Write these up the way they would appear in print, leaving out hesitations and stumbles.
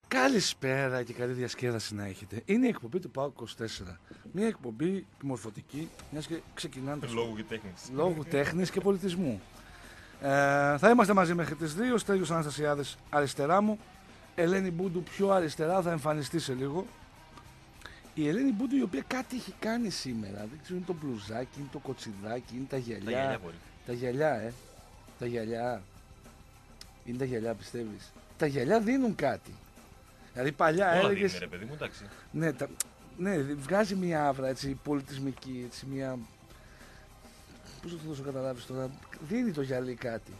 Καλησπέρα και καλή διασκέδαση να έχετε. Είναι η εκπομπή του ΠΑΟΚ 24. Μια εκπομπή μορφωτική, μιας και ξεκινάνε λόγου τέχνης και πολιτισμού. Θα είμαστε μαζί μέχρι τις 2. Στέλιος Αναστασιάδης αριστερά μου. Ελένη Μπούντου πιο αριστερά, θα εμφανιστεί σε λίγο. Η Ελένη Μπούντου, η οποία κάτι έχει κάνει σήμερα. Δεν ξέρω, είναι το μπλουζάκι, είναι το κοτσιδάκι, είναι τα γυαλιά. Τα γυαλιά, Τα γυαλιά. Είναι τα γυαλιά, πιστεύεις? Τα γυαλιά δίνουν κάτι. Δηλαδή παλιά έλεγες. Ρε παιδί μου, εντάξει. Ναι, βγάζει μια άβρα έτσι, πολιτισμική, έτσι, μια. Πώς θα το δώσω καταλάβεις τώρα, δίνει το γυαλί κάτι.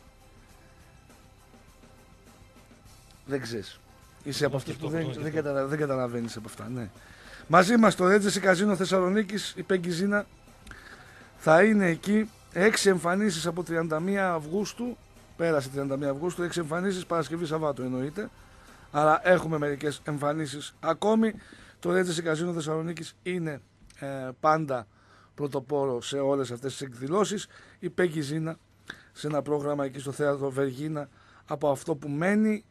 Δεν ξέρεις. Είσαι από αυτούς που δεν καταλαβαίνεις από αυτά, ναι. Μαζί μας το Ρέτζεσι Καζίνο Θεσσαλονίκης, η Πέγκη Ζήνα θα είναι εκεί. 6 εμφανίσεις από 31 Αυγούστου. Πέρασε 31 Αυγούστου, 6 εμφανίσεις, Παρασκευή Σαββάτου εννοείται. Αλλά έχουμε μερικές εμφανίσεις ακόμη. Το Ρέτζεσι Καζίνο Θεσσαλονίκης είναι πάντα πρωτοπόρο σε όλες αυτές τις εκδηλώσεις. Η Πέγκη Ζήνα σε ένα πρόγραμμα εκεί στο θέατρο Βεργίνα, από αυτό που μένει.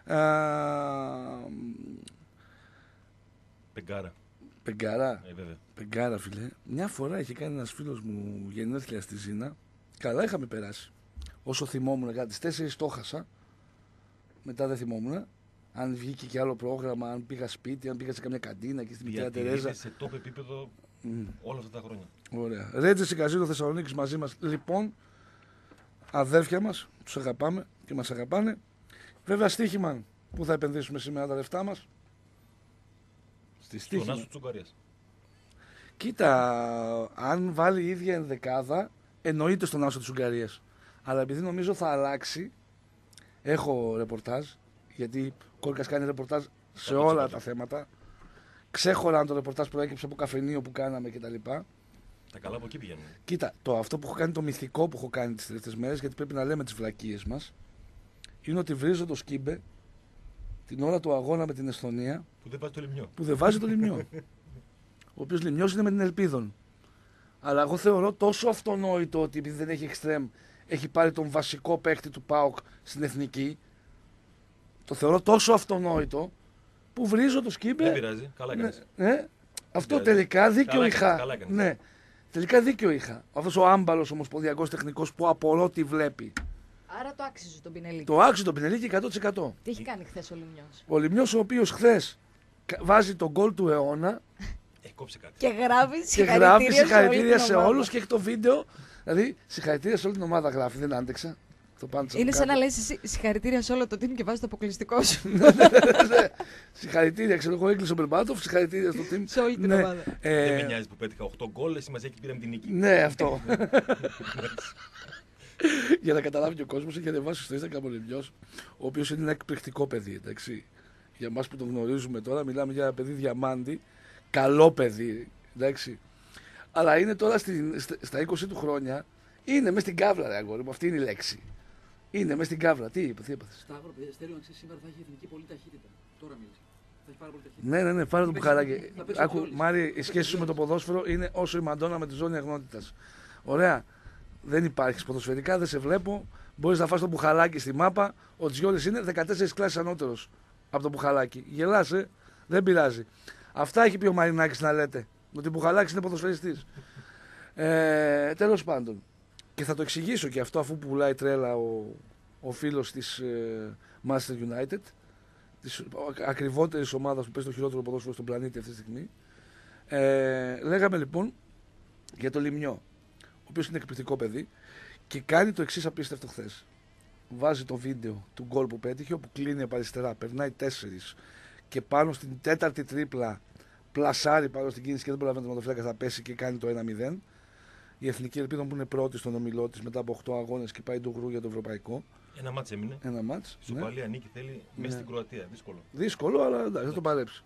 Πεγκάρα. Πεγκάρα, φίλε. Μια φορά είχε κάνει ένας φίλος μου γενέθλια στη Ζήνα. Καλά είχαμε περάσει. Όσο θυμόμουν, κάτι 4 το χάσα. Μετά δεν θυμόμουν. Αν βγήκε και άλλο πρόγραμμα, αν πήγα σπίτι, αν πήγα σε καμιά καντίνα και στη Μικρά Τερέζα. Σε top επίπεδο όλα αυτά τα χρόνια. Ωραία. Ρέτζεσι Καζίνο Θεσσαλονίκης μαζί μας. Λοιπόν, αδέρφια μας, τους αγαπάμε και μας αγαπάνε. Βέβαια, στοίχημα που θα επενδύσουμε σήμερα τα λεφτά μας. Στον Άσο Τσουγκαρίας. Κοίτα, αν βάλει η ίδια ενδεκάδα, εννοείται στον Άσο της Ουγγαρίας. Αλλά επειδή νομίζω θα αλλάξει, έχω ρεπορτάζ, γιατί ο Κόρκας κάνει ρεπορτάζ σε όλα τα θέματα. Ξέχωρα αν το ρεπορτάζ προέκυψε από καφενείο που κάναμε κτλ. Τα καλά από εκεί πηγαίνουν. Κοίτα, αυτό που έχω κάνει, το μυθικό που έχω κάνει τις τελευταίες μέρες, γιατί πρέπει να λέμε τις βλακίες μας, είναι ότι βρίζω το Σκίμπε την ώρα του αγώνα με την Εσθονία. Που δεν βάζει το λιμιό. Ο οποίος λιμιός είναι με την Ελπίδων. Αλλά εγώ θεωρώ τόσο αυτονόητο ότι επειδή δεν έχει εξτρέμ, έχει πάρει τον βασικό παίκτη του ΠΑΟΚ στην εθνική. Το θεωρώ τόσο αυτονόητο που βρίζω το Σκίμπε. Δεν πειράζει, καλά έκανες. Αυτό τελικά δίκιο είχα. Ναι, τελικά δίκιο είχα. Αυτός ο άμπαλος ομοσπονδιακός τεχνικός που απορώ τι βλέπει. Άρα το άξιζε τον Πινελίκη. Το άξιζε τον Πινελίκη 100%. Τι έχει κάνει χθες ο Λιμιός? Ο Λιμιός, ο οποίος χθες βάζει τον γκολ του αιώνα. Κόψε κάτι. Και γράφει συγχαρητήρια σε όλους και έχει το βίντεο. Δηλαδή, συγχαρητήρια σε όλη την ομάδα γράφει. Δεν άντεξα. Είναι σαν να λες συγχαρητήρια σε όλο το team και βάζει το αποκλειστικό σου. Συγχαρητήρια, ξέρω εγώ, έκλεισε ο Μπερμπάτοφ. Συγχαρητήρια στο team. Σε όλη την ομάδα. Δεν με νοιάζει που πέτυχα 8 γκολ, η σημασία έχει πήραμε την νίκη. Ναι, αυτό. Για να καταλάβει και ο κόσμος, έχει ανεβάσει στο Instagram ο Λιμιός, ο οποίος είναι ένα εκπληκτικό παιδί, εντάξει. Για εμάς που τον γνωρίζουμε τώρα, μιλάμε για ένα παιδί διαμάντη, καλό παιδί, εντάξει. Αλλά είναι τώρα στα 20 του χρόνια, είναι μες στην κάβλα, ρε αγόρι μου, αυτή είναι η λέξη. Είναι μες στην κάβλα. Τι είπες? Σταύρο, Στέλιο, να ξέρεις, σήμερα θα έχει εθνική πολύ ταχύτητα. Τώρα μίλησε. Θα έχει πάρα πολύ ταχύτητα. Ναι, πάρε το μπουχαράκι. Άκου, Μάρη, η σχέση σου με το ποδόσφαιρο είναι όσο η Μαντόνα με τη ζώνη αγνότητας. Ωραία. Δεν υπάρχει ποδοσφαιρικά, δεν σε βλέπω. Μπορείς να φας το μπουχαλάκι στη μάπα. Ο Τζιόλης είναι 14 κλάσεις ανώτερος από το μπουχαλάκι. Γελάς, δεν πειράζει. Αυτά έχει πει ο Μαρινάκης να λέτε. Ότι ο μπουχαλάκης είναι ποδοσφαιριστής. Τέλος πάντων. Και θα το εξηγήσω και αυτό, αφού πουλάει τρέλα ο φίλος της Manchester United, της ακριβότερης ομάδας που παίζει το χειρότερο ποδόσφαιρο στον πλανήτη αυτή τη στιγμή. Λέγαμε λοιπόν για το Λιμιό, ο οποίος είναι εκπληκτικό παιδί και κάνει το εξής απίστευτο χθες. Βάζει το βίντεο του γκολ που πέτυχε, όπου κλείνει από αριστερά, περνάει 4 και πάνω στην τέταρτη τρίπλα πλασάρει πάνω στην κίνηση και δεν προλαβαίνει το ματοφύλακα, θα πέσει και κάνει το 1-0. Η Εθνική Ελπίδα που είναι πρώτη στον ομιλό της μετά από 8 αγώνες και πάει το γρου για το ευρωπαϊκό. Ένα μάτς έμεινε. Η Σοπαλία νίκη θέλει μέσα στην Κροατία. Δύσκολο, αλλά εντάξει, θα το παλέψει.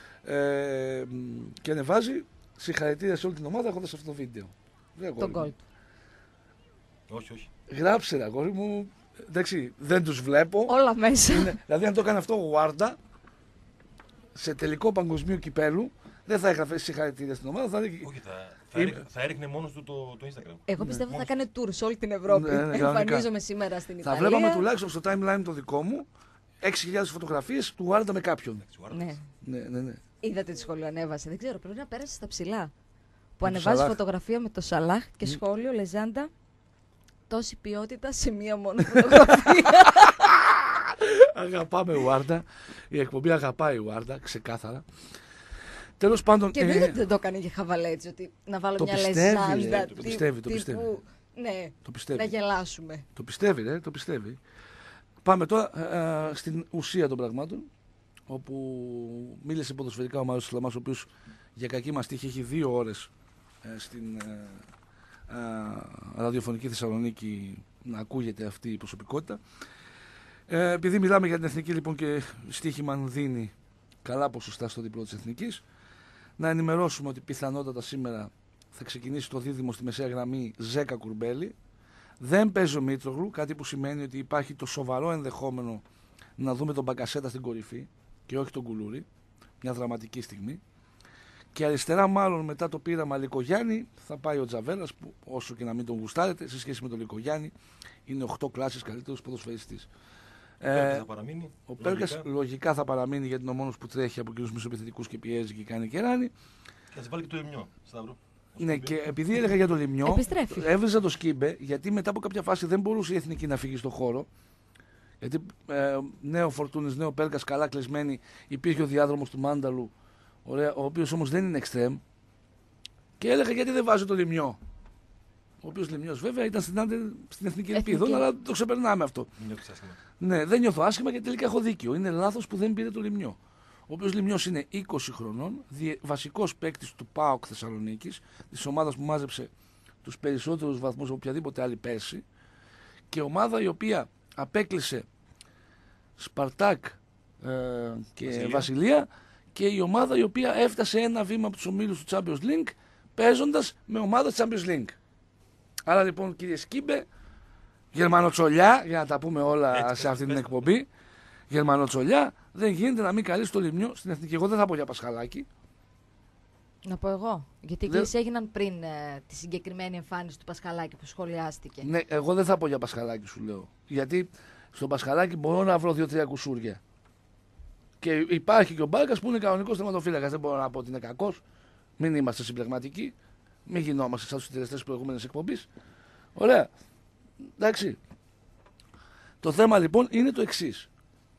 Και ανεβάζει συγχαρητήρια σε όλη την ομάδα έχοντας αυτό το βίντεο. Το γκολ. Όχι. Γράψε, αγόρι μου. Εντάξει, δεν τους βλέπω. Όλα μέσα. Δηλαδή, αν το έκανε αυτό ο Γουάρντα σε τελικό παγκοσμίου κυπέλου, δεν θα έγραφε συγχαρητήρια στην ομάδα. Θα έριχνε μόνος του το Instagram. Εγώ πιστεύω θα κάνει tour σε όλη την Ευρώπη. Εμφανίζομαι σήμερα στην Ιταλία. Θα βλέπαμε τουλάχιστον στο timeline το δικό μου 6.000 φωτογραφίες του Άρντα με κάποιον. Ναι. Ναι. Είδατε τι σχόλιο ανέβασε. Δεν ξέρω, πρέπει να πέρασε στα ψηλά. Που Με το ανεβάζει Σαλάχ. φωτογραφία με το Σαλάχ και σχόλιο Λεζάντα. Τόση ποιότητα σε μία μόνο φωτογραφία. Αγαπάμε Ουάρντα. Η εκπομπή αγαπάει Ουάρντα, ξεκάθαρα. Τέλος πάντων. Και δεν το έκανε για χαβαλέ έτσι, ότι να βάλω Το μια πιστεύει, Λεζάντα. το πιστεύει. Ναι, Το πιστεύει. να γελάσουμε. Το πιστεύει, ρε, το πιστεύει. Πάμε τώρα στην ουσία των πραγμάτων, όπου μίλησε ποδοσφαιρικά ο Μάριος Σλαμάς, ο οποίος για κακή μας τύχη έχει 2 ώρες στην ραδιοφωνική Θεσσαλονίκη να ακούγεται αυτή η προσωπικότητα. Επειδή μιλάμε για την Εθνική λοιπόν και Στοίχημαν δίνει καλά ποσοστά στο διπλό της Εθνικής, να ενημερώσουμε ότι πιθανότατα σήμερα θα ξεκινήσει το δίδυμο στη μεσαία γραμμή Ζέκα Κουρμπέλη. Δεν παίζει ο Μήτρογλου, κάτι που σημαίνει ότι υπάρχει το σοβαρό ενδεχόμενο να δούμε τον Μπακασέτα στην κορυφή και όχι τον Κουλούρη. Μια δραματική στιγμή. Και αριστερά, μάλλον μετά το πείραμα Λικογιάννη, θα πάει ο Τζαβέλας, που όσο και να μην τον γουστάρετε, σε σχέση με τον Λικογιάννη, είναι 8 κλάσεις καλύτερος ποδοσφαιριστής. Θα παραμείνει. Ο Πέρκας λογικά θα παραμείνει, γιατί είναι ο μόνος που τρέχει από εκείνους μεσοπιθετικούς και πιέζει και κάνει κεράνι. Και θα σε βάλει και το Λιμιό, Σταύρο. Ναι, και επειδή έλεγα για το Λιμιό, Επιστρέφει. έβριζα το Σκίμπε, γιατί μετά από κάποια φάση δεν μπορούσε η Εθνική να φύγει στον χώρο. Γιατί νέο Φορτούνης, νέο Πέρκας, καλά κλεισμένοι, υπήρχε ο διάδρομος του Μάνταλου, ωραία, ο οποίος όμως δεν είναι εξτρέμ. Και έλεγα γιατί δεν βάζει το Λιμιό. Ο οποίος Λιμιός βέβαια ήταν στην Εθνική Ελπίδα, αλλά το ξεπερνάμε αυτό. Ναι, δεν νιώθω άσχημα και τελικά έχω δίκιο. Είναι λάθος που δεν πήρε το Λιμιό. Ο οποίος Λιμιός είναι 20 χρονών, βασικός παίκτης του ΠΑΟΚ Θεσσαλονίκης, της ομάδας που μάζεψε τους περισσότερους βαθμούς από οποιαδήποτε άλλη πέρσι, και ομάδα η οποία απέκλεισε Σπαρτάκ και Βασιλεία, και η ομάδα η οποία έφτασε ένα βήμα από τους ομίλους του Champions League παίζοντας με ομάδα Champions League. Άρα λοιπόν, κύριε Σκίμπε, Γερμανοτσολιά, για να τα πούμε όλα έτσι, σε αυτή την εκπομπή, Γερμανοτσολιά, δεν γίνεται να μην καλείς το Λιμιό στην Εθνική. Εγώ δεν θα πω για Πασχαλάκη. Να πω εγώ. Γιατί οι κλήσεις έγιναν πριν τη συγκεκριμένη εμφάνιση του Πασχαλάκη που σχολιάστηκε. Ναι, εγώ δεν θα πω για Πασχαλάκη, σου λέω. Γιατί στον Πασχαλάκη μπορώ να βρω 2-3 κουσούρια. Και υπάρχει και ο Μπάρκας που είναι κανονικός τερματοφύλακας. Δεν μπορώ να πω ότι είναι κακός. Μην είμαστε συμπλεγματικοί. Μην γινόμαστε σαν τους συντελεστές προηγούμενης εκπομπής. Ωραία. Εντάξει. Το θέμα λοιπόν είναι το εξής.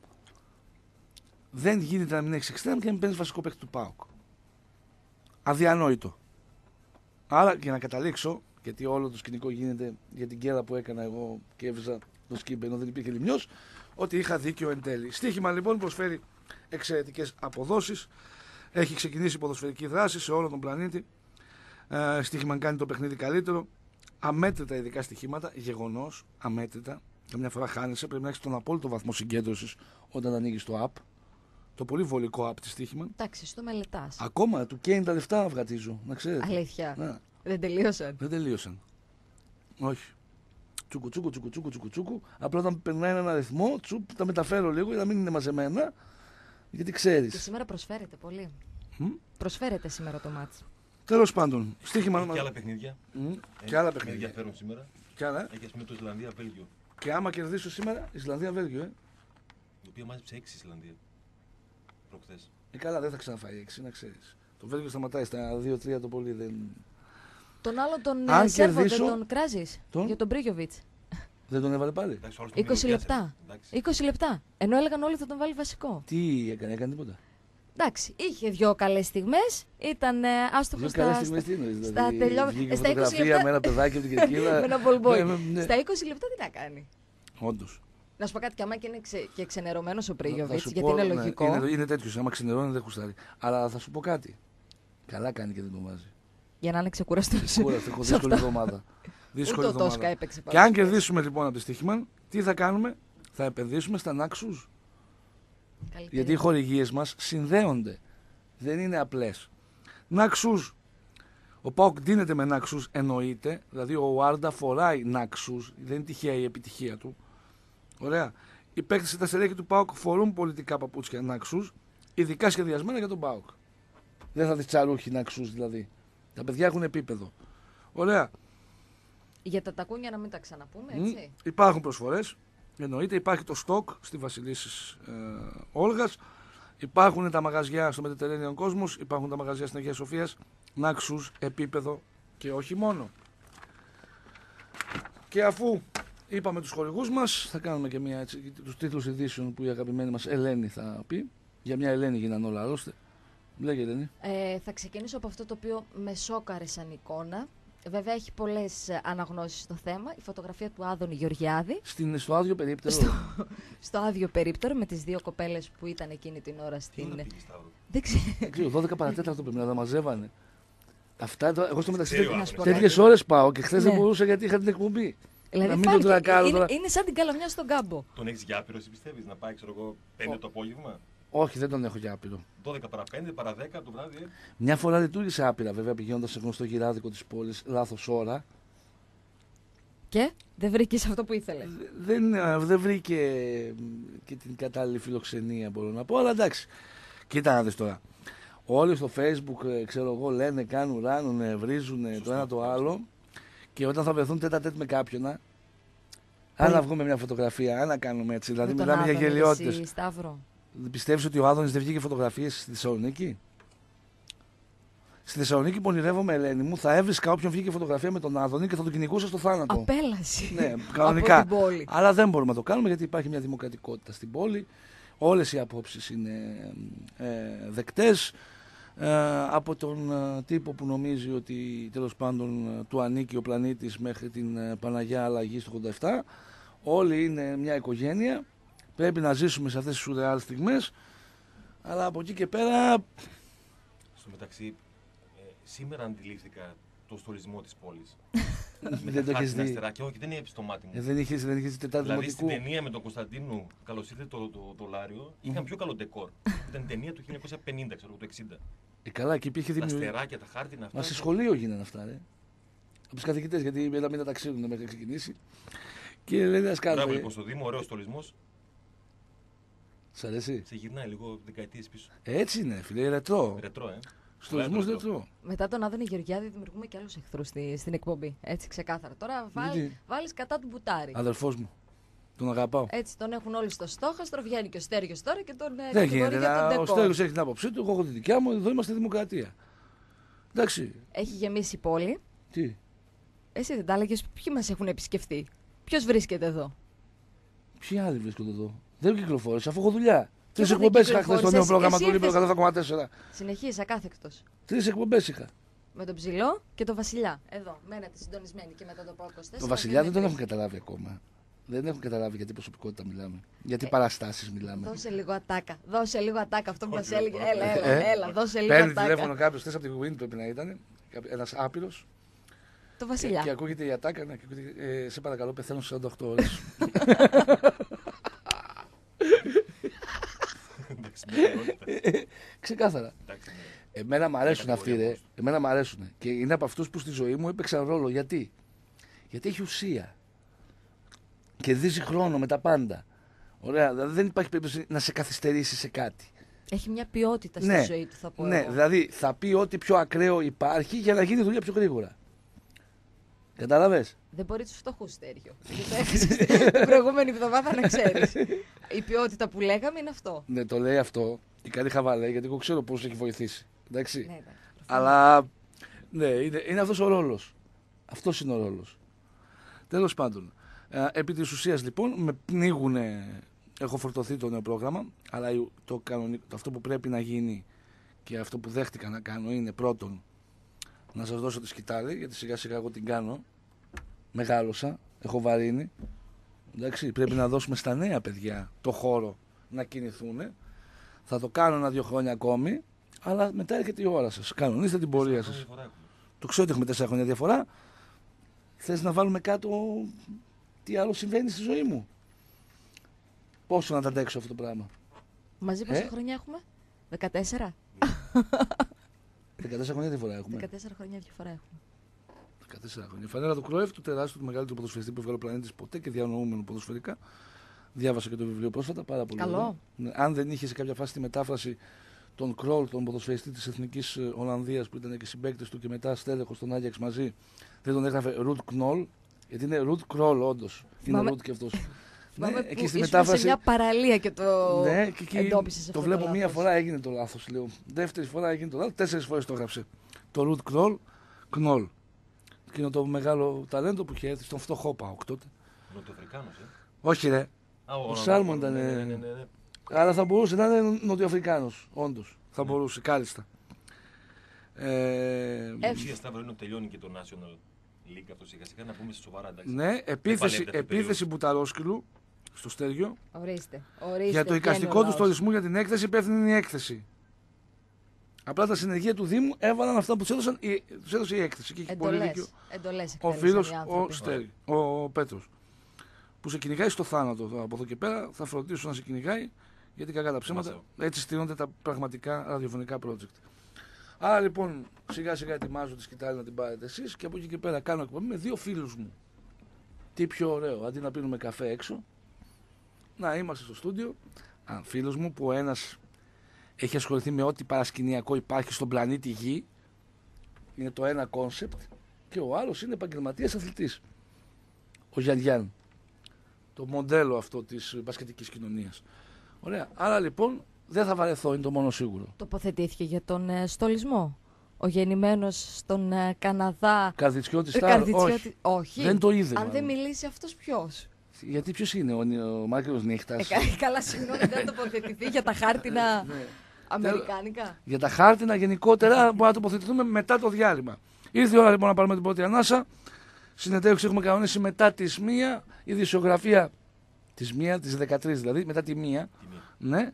Δεν γίνεται να μην έχεις εξτρέμ και να μην παίρνεις βασικό παίκτη του ΠΑΟΚ. Αδιανόητο. Άρα, για να καταλήξω, γιατί όλο το σκηνικό γίνεται για την κέρα που έκανα εγώ και έβριζα το Σκίμπε ενώ δεν υπήρχε Λιμιός, ότι είχα δίκιο εν τέλει. Στοίχημα λοιπόν προσφέρει εξαιρετικές αποδόσεις. Έχει ξεκινήσει η ποδοσφαιρική δράση σε όλο τον πλανήτη. Στοίχημα κάνει το παιχνίδι καλύτερο. Αμέτρητα ειδικά στοιχήματα, γεγονός, αμέτρητα. Καμιά φορά χάνεσαι, πρέπει να έχεις τον απόλυτο βαθμό συγκέντρωσης όταν ανοίγεις το app. Το πολύ βολικό app της Στοίχημα. Εντάξει, το μελετάς. Ακόμα του καίει τα λεφτά να βγατίζω, να ξέρετε. Αλήθεια. Ναι. Δεν τελείωσαν. Δεν τελείωσαν. Όχι. Τσούκου, τσούκου, τσούκου, τσούκου, τσούκου, τσούκου. Απλά όταν περνάει έναν αριθμό, τσουπ, τα μεταφέρω λίγο για να μην είναι μαζεμένα. Γιατί Και ξέρεις. σήμερα προσφέρεται πολύ. Προσφέρεται σήμερα το μάτς. Τέλος πάντων. Στοίχημα. Και άλλα παιχνίδια. Και άλλα Έχει παιχνίδια. ενδιαφέρον σήμερα. Και άλλα. Έχει ας πούμε το Ισλανδία-Βέλγιο. Και άμα κερδίσω σήμερα, Ισλανδία-Βέλγιο, Η οποία μάζεψε 6 Ισλανδία. Προχθές. καλά, δεν θα ξαναφάει 6, να ξέρεις. Το Βέλγιο σταματάει στα 2-3 το πολύ. Τον άλλο τον Αν Σέρβο δεν κερδίσω- τον κράζεις. Τον? Για τον Μπρίγιοβιτς. Δεν τον έβαλε πάλι. Εντάξει, όλος τον 20 μιλοπιάσε. λεπτά. Εντάξει. 20 λεπτά. Ενώ έλεγαν όλοι θα τον βάλει βασικό. Τι έκανε, έκανε τίποτα. Εντάξει, είχε 2 καλές στιγμές. Ήταν άστοχος Δύο καλές στα, στιγμές τι εννοείς, στα δηλαδή, τελειώματα. βγήκε Στα 20 φωτογραφία λεπτά. με ένα παιδάκι από την κερκίδα. Με ένα μπολμπόι. Ναι. Στα 20 λεπτά τι να κάνει. Όντως. Να σου πω κάτι, και άμα και είναι και ξενερωμένος ο Θα Πρίγιοβιτς, σου γιατί πω, είναι ναι, λογικό. Είναι τέτοιος, άμα ξενερώνει δεν χουστάρει. Αλλά θα σου πω κάτι. Καλά κάνει και δεν τον βάζει. Για να είναι ξεκουραστός. Κούραστε, έχω δύσκολη εβδομάδα. Δύσκολη Ούτε ο Τόσκα εβδομάδα. έπαιξε Και αν πάνω. κερδίσουμε λοιπόν από τη Στοίχημα, τι θα κάνουμε, θα επενδύσουμε στα Νάξους. Καλύτερη. Γιατί οι χορηγίες μας συνδέονται. Δεν είναι απλές. Νάξους. Ο ΠΑΟΚ ντύνεται με Νάξους, εννοείται. Δηλαδή ο Άρντα φοράει Νάξους. Δεν είναι τυχαία η επιτυχία του. Ωραία. Οι παίκτες στα στελέχη του ΠΑΟΚ φορούν πολιτικά παπούτσια Νάξους, ειδικά σχεδιασμένα για τον ΠΑΟΚ. Δεν θα δεις τσαρούχι Νάξους δηλαδή. Τα παιδιά έχουν επίπεδο. Ωραία. Για τα τακούνια να μην τα ξαναπούμε, έτσι. Υπάρχουν προσφορές. Εννοείται, υπάρχει το στόκ στη Βασιλίσσης Όλγας. Υπάρχουν τα μαγαζιά στο Mediterranean Cosmos, υπάρχουν τα μαγαζιά στην Αγία Σοφίας, Naxos, επίπεδο και όχι μόνο. Και αφού είπαμε τους χορηγούς μας, θα κάνουμε και τους τίτλους ειδήσεων που η αγαπημένη μας Ελένη θα πει. Για μια Ελένη γίνανε όλα, άλλωστε. Λέγε Ελένη. Θα ξεκινήσω από αυτό το οποίο με σόκαρε σαν εικόνα. Βέβαια έχει πολλές αναγνώσεις στο θέμα. Η φωτογραφία του Άδωνη Γεωργιάδη. Στο άδειο περίπτερο. Στο άδειο περίπτερο με τις δύο κοπέλες που ήταν εκείνη την ώρα στην. Δεν ξέρω, 12 παρατέταρτο πρέπει να τα μαζεύανε. Αυτά, εγώ στο μεταξύ πω τέτοιες ώρες πάω και χθες δεν μπορούσα γιατί είχα την εκπομπή. Δηλαδή να μην τον τρακάρω τώρα. Είναι σαν την καλαμιά στον κάμπο. Τον έχεις για άπειρο, εσύ πιστεύεις, να πάει, ξέρω εγώ, 5 το απόγευμα? Όχι, δεν τον έχω για άπειρο. 12 παρά 5, παρά 10 το βράδυ. Μια φορά λειτουργήσε άπειρα, βέβαια, πηγαίνοντας σε γνωστό γυράδικο της πόλης, λάθος ώρα. Και δεν βρήκε αυτό που ήθελε. Δεν βρήκε και την κατάλληλη φιλοξενία, μπορώ να πω, αλλά εντάξει. Κοίτα να δεις τώρα. Όλοι στο Facebook, ξέρω εγώ, λένε, κάνουν, ράνουν, βρίζουν το ένα το άλλο. Και όταν θα βρεθούν τέτα-τέτ με κάποιον, αν να βγούμε μια φωτογραφία, αν να κάνουμε έτσι, δηλαδή μιλάμε για γελιότητες. Πιστεύεις ότι ο Άδωνης δεν βγήκε φωτογραφίες στη Θεσσαλονίκη? Στη Θεσσαλονίκη που ονειρεύομαι, Ελένη μου, θα έβρισκα όποιον βγήκε φωτογραφία με τον Άδωνη και θα τον κυνηγούσα στο θάνατο. Απέλαση. Ναι, κανονικά. Από την πόλη. Αλλά δεν μπορούμε να το κάνουμε γιατί υπάρχει μια δημοκρατικότητα στην πόλη. Όλες οι απόψεις είναι δεκτές. Από τον τύπο που νομίζει ότι τέλος πάντων του ανήκει ο πλανήτης μέχρι την Παναγιά Αλλαγή του 87. Όλοι είναι μια οικογένεια. Πρέπει να ζήσουμε σε αυτές τις σουρεάλ στιγμές. Αλλά από εκεί και πέρα... Στο μεταξύ, σήμερα αντιλήφθηκα το στολισμό της πόλης. Δεν το έχεις δει. Όχι, δεν είναι στο μάτι μου. Δεν είχες τετάρτη δηλαδή δημοτικού. στην ταινία με τον Κωνσταντίνου, καλώς ήρθε το δολάριο, είχαν πιο καλό ντεκόρ. Ήταν ταινία του 1950, ξέρω, του 60. Καλά, και υπήρχε δημιουργία. Τα αστεράκια, τα χάρτινα αυτά. Μα σε σχολείο γίνανε αυτά, ρε. Από τους καθηγητές, γιατί ένα μήνα τα ξέρουν μέχρι να ξεκινήσει. Και λένε ας κάνουμε. Μπράβο λοιπόν στο Δήμο, ωραίος στολισμός. Σ' αρέσει? Σε γυρνάει λίγο δεκαετίες πίσω. Έτσι είναι, φίλε, ρετρό. Ρετρό, Στολισμός ρετρό. Μετά τον Άδωνη Γεωργιάδη δημιουργούμε και άλλους εχθρούς στην εκπομπή. Έτσι ξεκάθαρα. Τώρα βάλεις κατά του μπουτάρι. Αδερφός μου. Τον αγαπάω. Έτσι τον έχουν όλοι στο στόχαστρο, βγαίνει και ο Στέργιος τώρα και τον δεν γίνεται. τον ο Στέργιος έχει την άποψή του, εγώ έχω τη δικιά μου, εδώ είμαστε δημοκρατία. Εντάξει. Έχει γεμίσει η πόλη. Τι? Εσύ δεν τα έλεγες, ποιοι μας έχουν επισκεφτεί? Ποιος βρίσκεται εδώ? Ποιοι άλλοι βρίσκονται εδώ? Δεν κυκλοφόρησα, αφού έχω δουλειά. 3 εκπομπές είχα χθες στο νέο πρόγραμμα του Λίμπερο 100,4. Συνεχίζεις ακάθεκτος. 3 εκπομπές είχα. Με τον Ψηλό και τον Βασιλιά. Εδώ, μένετε συντονισμένοι και μετά το podcast. Το Βασιλιά δεν τον έχουν καταλάβει ακόμα. Δεν έχουν καταλάβει για τι προσωπικότητα μιλάμε. Για τι παραστάσεις μιλάμε. Δώσε λίγο ατάκα. Δώσε λίγο ατάκα αυτό που μας έλεγε. Έλα, δώσε λίγο ατάκα. ατάκα. Παίρνει τηλέφωνο κάποιος, θες από την Win πρέπει να ήταν. Ένας άπειρος. Το Βασιλιά. Και ακούγεται η ατάκα. Σε παρακαλώ, πεθαίνω σε 48 ώρες. Ξεκάθαρα. Εμένα μου αρέσουν αυτοί, ρε. Εμένα μου αρέσουν. Και είναι από αυτούς που στη ζωή μου έπαιξαν ρόλο. Γιατί? Γιατί έχει ουσία. Κερδίζει χρόνο με τα πάντα. Ωραία. Δηλαδή δεν υπάρχει περίπτωση να σε καθυστερήσει σε κάτι. Έχει μια ποιότητα στη ζωή του, θα πω. Ναι, εγώ. Δηλαδή θα πει ό,τι πιο ακραίο υπάρχει για να γίνει δουλειά πιο γρήγορα. Κατάλαβες? Δεν μπορεί τους φτωχούς, Στέργιο. Την προηγούμενη εβδομάδα να ξέρεις. Η ποιότητα που λέγαμε είναι αυτό. Ναι, το λέει αυτό και κάνει χαβαλέ γιατί εγώ ξέρω πώς έχει βοηθήσει. Εντάξει. Ναι, αλλά ναι, είναι αυτός ο ρόλος. Αυτός είναι ο ρόλος. Τέλος πάντων. Επί της ουσίας λοιπόν με πνίγουνε. Έχω φορτωθεί το νέο πρόγραμμα, αλλά αυτό που πρέπει να γίνει και αυτό που δέχτηκα να κάνω είναι πρώτον να σας δώσω τη σκητάλη, γιατί σιγά σιγά εγώ την κάνω. Μεγάλωσα, έχω βαρύνει. Εντάξει, πρέπει να δώσουμε στα νέα παιδιά το χώρο να κινηθούν. Θα το κάνω 1-2 χρόνια ακόμη, αλλά μετά έρχεται η ώρα σας. Κανονίστε την πορεία σας. Το ξέρω ότι έχουμε 4 χρόνια διαφορά. Θες να βάλουμε κάτω τι άλλο συμβαίνει στη ζωή μου? Πόσο να τα αντέξω αυτό το πράγμα? Μαζί πόσα χρόνια έχουμε? 14? 14 χρόνια διαφορά έχουμε. 14 χρόνια διαφορά έχουμε. 14 χρόνια. Η φανέλα του Κρόεφ, του τεράστιου, του μεγαλύτερου ποδοσφαιριστή που έβγαλε ο πλανήτης ποτέ και διανοούμενο ποδοσφαιρικά. Διάβασα και το βιβλίο πρόσφατα, πάρα πολύ. Καλό. Αν δεν είχε σε κάποια φάση τη μετάφραση τον Κρόλ, τον ποδοσφαιριστή της Εθνικής Ολλανδίας που ήταν και συμπαίκτης του και μετά στέλεχος στον Άγιαξ μαζί, δεν τον έγραφε Ρουτ Κνόλ, γιατί είναι Ρουτ Κρόλ όντως. Είναι Ρουτ και αυτός. Θυμάμαι εκεί που στη ήσουν μετάφραση. σε μια παραλία και το Ναι, και εκεί εντόπισες το αυτό βλέπω το μία λάθος. φορά έγινε το λάθος, λέω. Δεύτερη φορά έγινε το λάθος, 4 φορές το έγραψε. Το root knoll, knoll. Εκείνο το μεγάλο ταλέντο που είχε έρθει στον φτωχό ΠΑΟΚ τότε. Νοτιοαφρικάνος, Όχι ρε, ο Σάλμον ήταν. Ναι. Αλλά θα μπορούσε να είναι Νοτιοαφρικάνος, όντως. Θα μπορούσε, κάλλιστα. Ουσία Σταύρο είναι ότι τελειώνει και το National League αυτό σιγά σιγά, να πούμε σε σοβαρά, εντάξει. Ναι, παλεύει αυτή η επίθεση Μπουταρόσκυλου στο Στέργιο. Ορίστε. Για το εικαστικό του στολισμού για την έκθεση υπεύθυνη είναι η έκθεση. Απλά τα συνεργεία του Δήμου έβαλαν αυτά που τους έδωσε η έκθεση. Και έχει πολύ δίκιο Εντολές ο εκτέλεσαν φίλος οι άνθρωποι. ο Πέτρος. Που σε κυνηγάει στο θάνατο από εδώ και πέρα. Θα φροντίσουν να σε κυνηγάει, γιατί κακά τα ψέματα. Έτσι στείνονται τα πραγματικά ραδιοφωνικά project. Άρα λοιπόν σιγά σιγά ετοιμάζω τη σκητάλη να την πάρετε εσείς και από εκεί και πέρα κάνω εκπομπή με 2 φίλους μου. Τι πιο ωραίο, αντί να πίνουμε καφέ έξω, να είμαστε στο στούντιο. Φίλος μου που ο ένας έχει ασχοληθεί με ό,τι παρασκηνιακό υπάρχει στον πλανήτη Γη, είναι το ένα κόνσεπτ, και ο άλλος είναι επαγγελματίας αθλητής, ο Γιάννη. Το μοντέλο αυτό της μπασκετικής κοινωνίας. Ωραία. Άρα λοιπόν δεν θα βαρεθώ, είναι το μόνο σίγουρο. Τοποθετήθηκε για τον στολισμό. Ο γεννημένος στον Καναδά. Καρδιτσιώτη Στάρ, όχι. Δεν το είδε. Αν μάλλον. δεν μιλήσει αυτός ποιος. Γιατί ποιος είναι, ο Μάρκελος Νύχτας. Καλά, συγγνώμη, δεν τοποθετηθεί για τα χάρτινα αμερικάνικα. Για τα χάρτινα γενικότερα μπορούμε να τοποθετηθούμε μετά το διάλειμμα. Ήρθε η ώρα λοιπόν να πάρουμε την πρώτη ανάσα. Συνεντεύξη έχουμε κανονίσει μετά τις 1, η ειδησιογραφία τις 1, τις 13 δηλαδή, μετά τη 1. Ναι.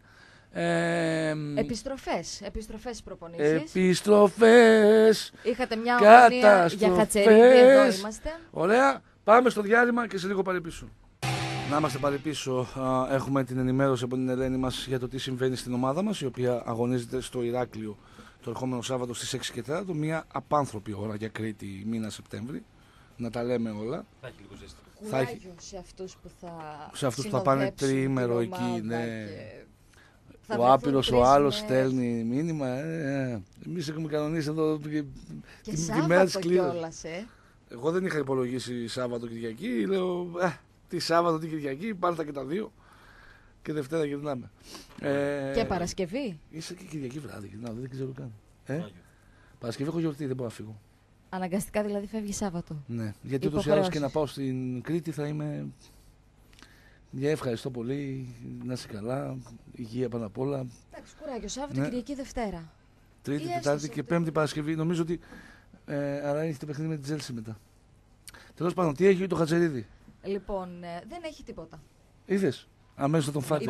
Επιστροφές προπονήσεις. Επιστροφές. Είχατε μια ομονία για Χατσερίδη, εδώ είμαστε. Ωραία, πάμε στο διάλειμμα και σε λίγο πάλι πίσω. Να είμαστε πάλι πίσω. Έχουμε την ενημέρωση από την Ελένη μας για το τι συμβαίνει στην ομάδα μας, η οποία αγωνίζεται στο Ηράκλειο το ερχόμενο Σάββατο στις 6 και 4, μια απάνθρωπη ώρα για Κρήτη, μήνα Σεπτέμβρη. Να τα λέμε όλα. Θα έχει λίγο ζέστη. Κουράγιο σε αυτούς που θα σε αυτούς που θα πάνε τριήμερο εκεί, ναι. Ο άπειρος ο άλλος στέλνει μήνυμα. Εμείς έχουμε κανονίσει εδώ και Σάββατο κιόλας, Εγώ δεν είχα υπολογίσει Σάββατο Κυριακή. Λέω τι Σάββατο, τι Κυριακή, πάρτα και τα δύο. Και Δευτέρα γυρνάμε. Και Παρασκευή. Είσαι και Κυριακή βράδυ, γυρνάω, δεν ξέρω καν. Παρασκευή έχω γιορτή, δεν μπορώ να φύγω. Αναγκαστικά δηλαδή φεύγει Σάββατο. Ναι, γιατί ούτως ή άλλως και να πάω στην Κρήτη θα είμαι. Για ευχαριστώ πολύ, να είσαι καλά, υγεία πάνω απ' όλα. Εντάξει, κουράγιο, Σάββατο, ναι. Κυριακή, Δευτέρα. Τρίτη, Τετάρτη και Πέμπτη Παρασκευή. Νομίζω ότι. Άρα έχετε παιχνίδι με την Τζέλσι μετά. Τέλος πάντων, τι έχει το Χατζερίδη. Λοιπόν, δεν έχει τίποτα. Είδες, αμέσως θα τον φάτε.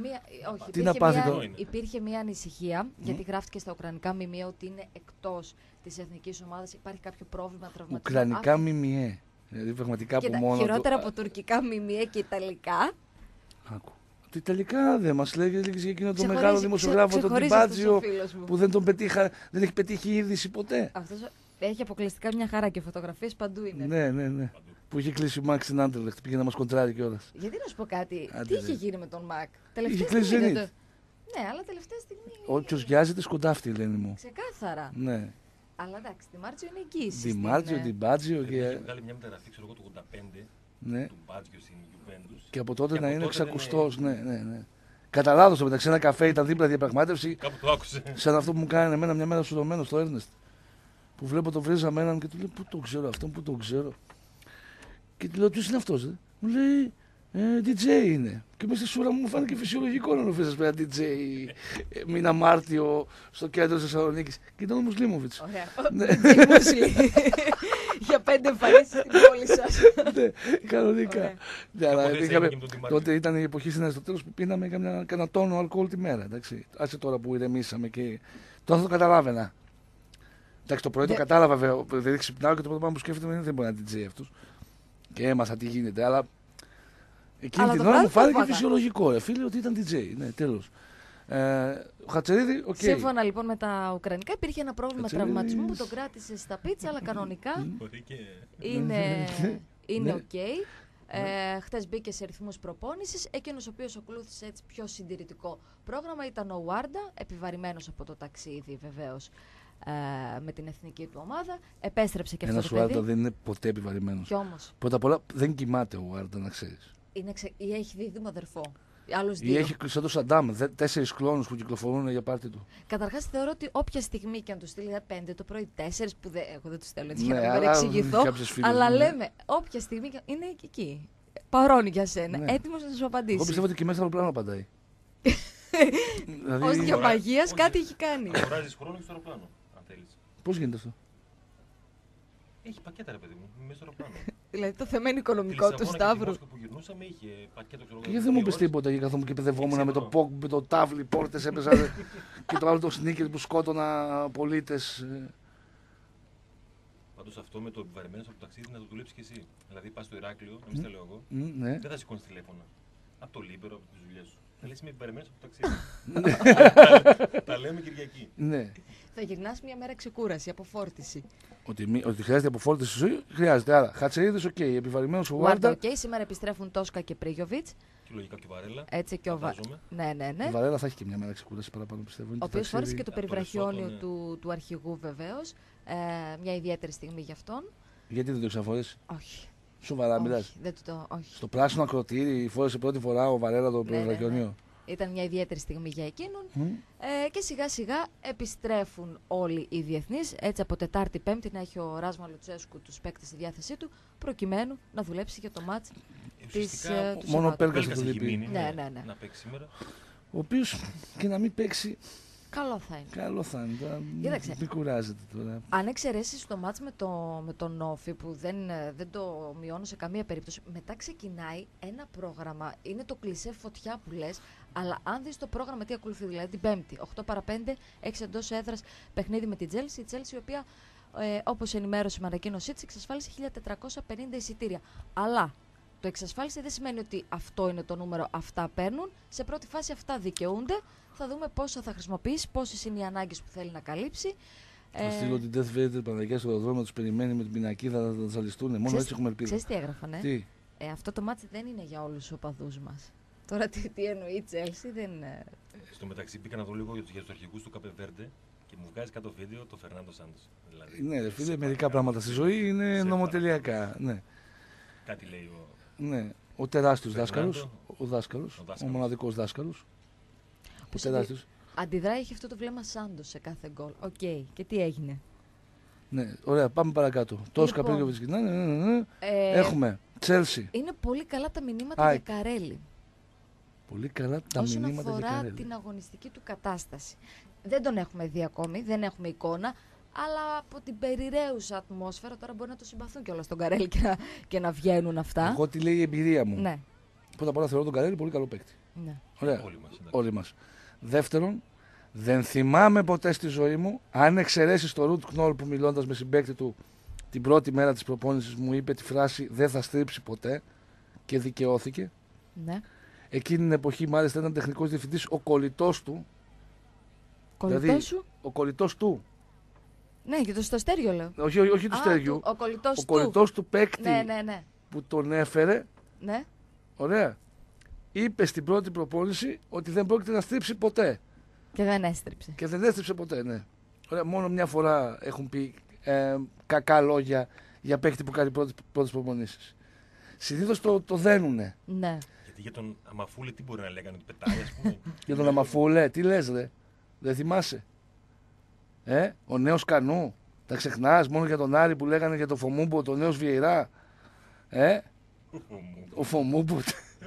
Υπήρχε μια ανησυχία, γιατί γράφτηκε στα ουκρανικά μημία ότι είναι εκτός της εθνικής ομάδας. Υπάρχει κάποιο πρόβλημα τραυματισμού. Ουκρανικά μημιέ. Δηλαδή πραγματικά και από μόνο. Χειρότερα από τουρκικά μημιέ και ιταλικά. Άκου. Ότι τελικά δεν μας λέγεται για εκείνο το μεγάλο δημοσιογράφο, τον Τιμπάτζιο, που δεν έχει πετύχει είδηση ποτέ. Αυτός έχει αποκλειστικά μια χαρά και φωτογραφίες παντού είναι. Ναι. Παντού. Που είχε κλείσει ο Μακ στην Άντερλεχτ, πήγε να μας κοντράρει κιόλας. Γιατί να σου πω κάτι, τι είχε γίνει με τον Μακ. Είχε κλείσει Zenit. Ναι, αλλά τελευταία στιγμή. Όποιος βιάζεται σκοντάφτει, λένε μου. Ξεκάθαρα. Ναι. Αλλά εντάξει, τη Μάρτζιο είναι εγγύηση. Τη Μάρτζιο, την Μπάτζιο και. Έχει βγάλει μια μεταγραφή, ξέρω εγώ, του 85. Ναι. Του Μπάτζιο στην Juventus. Και από τότε να είναι εξακουστός. Ναι. Κατά λάθος, μεταξύ ένα καφέ ήταν δίπλα διαπραγμάτευση. Κάπου το άκουσε. Σαν αυτό που μου κάνει εμένα μια μέρα σουδωμένο στο Έρνεστ. Που βλέπω το βρίζαμε έναν και του λέω: Πού το ξέρω αυτόν, πού το ξέρω. Και του λέω: Ποιος είναι αυτός, Μου λέει: DJ είναι. Και μέσα στη σούρα μου φάνηκε φυσιολογικό να νομίζεις ένα DJ μήνα Μάρτιο στο κέντρο της Θεσσαλονίκης. Και ήταν ο Μουσλίμοβιτς. Ωραία. Για 5 εμφανίσεις στην πόλη σας. Ναι, κανονικά. Τότε ήταν η εποχή στην Αριστοτέλους που πίναμε κανένα τόνο αλκοόλ τη μέρα. Άσε τώρα που ηρεμήσαμε και τώρα θα το καταλάβαινα. Εντάξει, το πρωί το κατάλαβα βέβαια. Δηλαδή ξυπνάω και το πρώτο πράγμα που σκέφτομαι δεν μπορεί να DJ αυτός. Και έμαθα τι γίνεται, αλλά εκείνη την ώρα μου φάνηκε φυσιολογικό, φίλε, ότι ήταν DJ. Ναι, τέλος. Ο Χατσερίδη, οκ. Σύμφωνα λοιπόν με τα ουκρανικά, υπήρχε ένα πρόβλημα τραυματισμού που τον κράτησε στα πίτσα, αλλά κανονικά είναι οκ. Χθες μπήκε σε ρυθμούς προπόνησης. Εκείνος ο οποίος ακολούθησε έτσι πιο συντηρητικό πρόγραμμα ήταν ο Βάρντα, επιβαρημένος από το ταξίδι βεβαίως. Με την εθνική του ομάδα. Επέστρεψε και αυτό το παιδί. Ένας Ουάρντα δεν είναι ποτέ επιβαρημένος. Κι όμως. Πρώτα απ' όλα δεν κοιμάται ο Ουάρντα, να ξέρεις. Ή έχει δίδυμο αδερφό. Άλλους Ή δύο. έχει σαν το Σαντάμ 4 κλόνους που κυκλοφορούν για πάρτι του. Καταρχάς θεωρώ ότι όποια στιγμή και αν του στείλει 5 το πρωί, 4 που εγώ δεν του στέλνω έτσι Ναι, για να μην αλλά παρεξηγηθώ. κάποιες φίλες Αλλά μου, ναι. λέμε, όποια στιγμή είναι εκεί. Παρόν για σένα. Ναι. Έτοιμος να σου απαντήσει. Εγώ πιστεύω ότι και μέσα από πλάνο απαντάει. Ως διαμαγείας Όχι. κάτι έχει κάνει. Αγοράζεις χρόνο και στο αεροπλάνο, αν θέλεις. Πώς γίνεται αυτό? Έχει πακέτα, ρε παιδί μου, μέσα στο αεροπλάνο. Δηλαδή το θέμα είναι οικονομικό του Λισαβόνα και Σταύρου. τη Μόσχα που γυρνούσαμε είχε πακέτο, ξέρω εγώ. Και δεν μου πεις 2 ώρες. τίποτα και καθόμουν και παιδευόμουν με το ξέρω. πόκ, με το τάβλι, πόρτες έπαιζα και το άλλο το σνίκερ που σκότωνα πολίτες. Πάντως αυτό με το επιβαρημένο από το ταξίδι να το δουλέψει και εσύ. Δηλαδή πας στο Ηράκλειο, να μην στα λέω εγώ, Ναι. δεν θα σηκώνεις τηλέφωνα. Από το Λίμπερο, από τις δουλειές σου. Θα λες είμαι επιβαρημένος από το ταξίδι. Τα λέμε Κυριακή. Ναι. Θα γυρνάς μια μέρα ξεκούραση, αποφόρτιση. Ότι χρειάζεται αποφόρτιση στη ζωή, χρειάζεται. Άρα, Χατσερίδης, οκ. Επιβαρημένος ο Βάρτα, Βάρτα. οκ. Σήμερα επιστρέφουν Τόσκα και Πρίγιοβιτς. Και λογικά και Βαρέλα. Έτσι και ο φαντάζομαι. Ναι. Ο Βαρέλα θα έχει και μια μέρα ξεκούραση παραπάνω, πιστεύω. Είναι Ο το οποίος φόρησε και ταξίδι. το Από το περιβραχιόνιο Λεσότο, του αρχηγού βεβαίως. Μια ιδιαίτερη στιγμή για αυτόν. Γιατί δεν το εξαφορέσει. Όχι. Σοβαρά μιλάς. Όχι, δεν του το. Όχι. Στο πράσινο ακροτήρι φόρεσε πρώτη φορά ο Βαρέλα το Ναι, ναι, ναι. περιβραχιόνιο. Ήταν μια ιδιαίτερη στιγμή για εκείνον. Και σιγά σιγά επιστρέφουν όλοι οι διεθνείς. Έτσι από Τετάρτη Πέμπτη να έχει ο Ράσμα Λουτσέσκου τους παίκτες στη διάθεσή του, προκειμένου να δουλέψει για το μάτς Ουσιαστικά του μόνο Σαββάτου. Πέλκας Πέλκας το έχει λείπει. μείνει, Ναι. να παίξει σήμερα. Ο οποίος και να μην παίξει, Καλό θα είναι. καλό θα είναι. Τώρα Κοίταξε. μην κουράζεται τώρα. Αν εξαιρέσεις το μάτς με τον Όφη που δεν το μειώνω σε καμία περίπτωση, μετά ξεκινάει ένα πρόγραμμα, είναι το κλισέ φωτιά που λες, αλλά αν δεις το πρόγραμμα τι ακολουθεί, δηλαδή την Πέμπτη, 8 παρα 5, έχεις εντός έδρας παιχνίδι με την Chelsea, η Chelsea η οποία όπως ενημέρωσε με ανακοίνωσή της εξασφάλισε 1.450 εισιτήρια. Αλλά το εξασφάλισε δεν σημαίνει ότι αυτό είναι το νούμερο, αυτά παίρνουν, σε πρώτη φάση αυτά δικαιούνται, θα δούμε πόσα θα χρησιμοποιήσει, πόσες είναι οι ανάγκες που θέλει να καλύψει. Θα στείλω την Death Vader Παναγιά στο αεροδρόμιο, τους περιμένει με την πινακίδα, θα ζαλιστούν. Μόνο έτσι έχουμε ελπίδα. Ξέρεις τι έγραφανε. Τι. Αυτό το μάτι δεν είναι για όλους τους οπαδούς μας. Τώρα τι εννοεί η Chelsea δεν... Στο μεταξύ μπήκα να δω λίγο για τους αρχηγούς του Καπεβέρντε και μου βγάζει κάτω βίντεο το Φερνάντο Σάντος. Δηλαδή, Ναι, ρε φίλε, μερικά πράγματα στη ζωή είναι Σε νομοτελειακά. Ναι. κάτι λέει ο. Ναι. Ο τεράστιος Φερνάντο. δάσκαλος, ο δάσκαλος, ο δάσκαλος. μοναδικός δάσκαλος. Ο Πώς τεράστιος. Αντιδράει, έχει αυτό το βλέμμα Σάντος σε κάθε γκολ. Οκ. Και τι έγινε. Ναι, ωραία, πάμε παρακάτω. Τόσκα Λοιπόν, Πρίγιοβιτς. Ναι. Ε, Έχουμε Chelsea. Είναι πολύ καλά τα μηνύματα ΑΕΚ. για Καρέλη. Πολύ καλά τα Όσον μηνύματα για αφορά Καρέλη. την αγωνιστική του κατάσταση. Δεν τον έχουμε δει ακόμη, δεν έχουμε εικόνα, αλλά από την περιραίουσα ατμόσφαιρα τώρα μπορεί να το συμπαθούν κιόλας στον Καρέλη και να βγαίνουν αυτά. Εγώ τι λέει η εμπειρία μου. Ναι, Πρώτα απ' όλα θεωρώ τον Καρέλη πολύ καλό παίκτη. ναι. Ωραία. Όλοι μας, εντάξει. Όλοι μας. Δεύτερον, δεν θυμάμαι ποτέ στη ζωή μου, αν εξαιρέσει το Ρουτ Κνόλ που μιλώντας με συμπαίκτη του την πρώτη μέρα της προπόνησης μου είπε τη φράση «Δεν θα στρίψει ποτέ» και δικαιώθηκε. Ναι. Εκείνη την εποχή μάλιστα ήταν τεχνικός διευθυντής ο κολλητός του. Κολλητός Δηλαδή, σου. Ο κολλητός του. Ναι, και το στο στέριο λέω. Όχι του στέριου. Ο κολλητός Ο του. κολλητός του παίκτη Ναι. που τον έφερε. Ναι. Ωραία. Είπε στην πρώτη προπόνηση ότι δεν πρόκειται να στρίψει ποτέ. Και δεν έστριψε. Και δεν έστριψε ποτέ, ναι. Ωραία, μόνο μια φορά έχουν πει κακά λόγια για παίκτη που κάνει πρώτες προπονήσεις. Συνήθως το δένουνε. Ναι. Γιατί για τον Αμαφούλη τι μπορεί να λέγανε, ότι πετάει, ας πούμε. Για τον Αμαφούλε, τι λες ρε. Δεν θυμάσαι. Ο νέος Κανού. Τα ξεχνάς μόνο για τον Άρη που λέγανε για τον Φομούμπο, τον νέος Βιεϊρά. Ο Φομούμπο.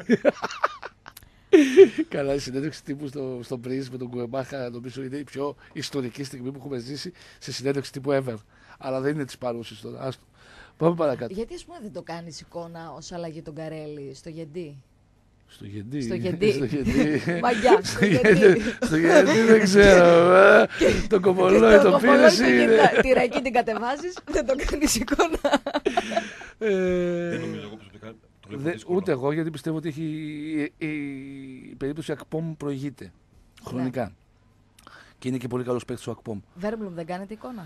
Καλά, η συνέντευξη τύπου στο Πρίζ με τον Κουεμπάχα νομίζω είναι η πιο ιστορική στιγμή που έχουμε ζήσει σε συνέντευξη τύπου ever. Αλλά δεν είναι της παρούσης τώρα. Άστο. Πάμε παρακάτω. Γιατί ας πούμε δεν το κάνεις εικόνα ως αλλαγή τον Καρέλη στο Γεντή. Στο Γεντή. Στο Γεντή. Στο Γεντή. Μαγιά, στο Γεντή. Στο Γεντή δεν ξέρω. Το κοπολόι το πήρες είναι. Τη ρακή την κατεβάζεις, δεν το κάνεις εικόνα. Δεν νομίζω εγώ προσωπικά. Το βλέπω δύσκολο. Ούτε εγώ, γιατί πιστεύω ότι η περίπτωση Ακπόμ προηγείται χρονικά. Και είναι και πολύ καλός παίκτης ο Ακπόμ. Βέρμπλουμ δεν κάνετε εικόνα.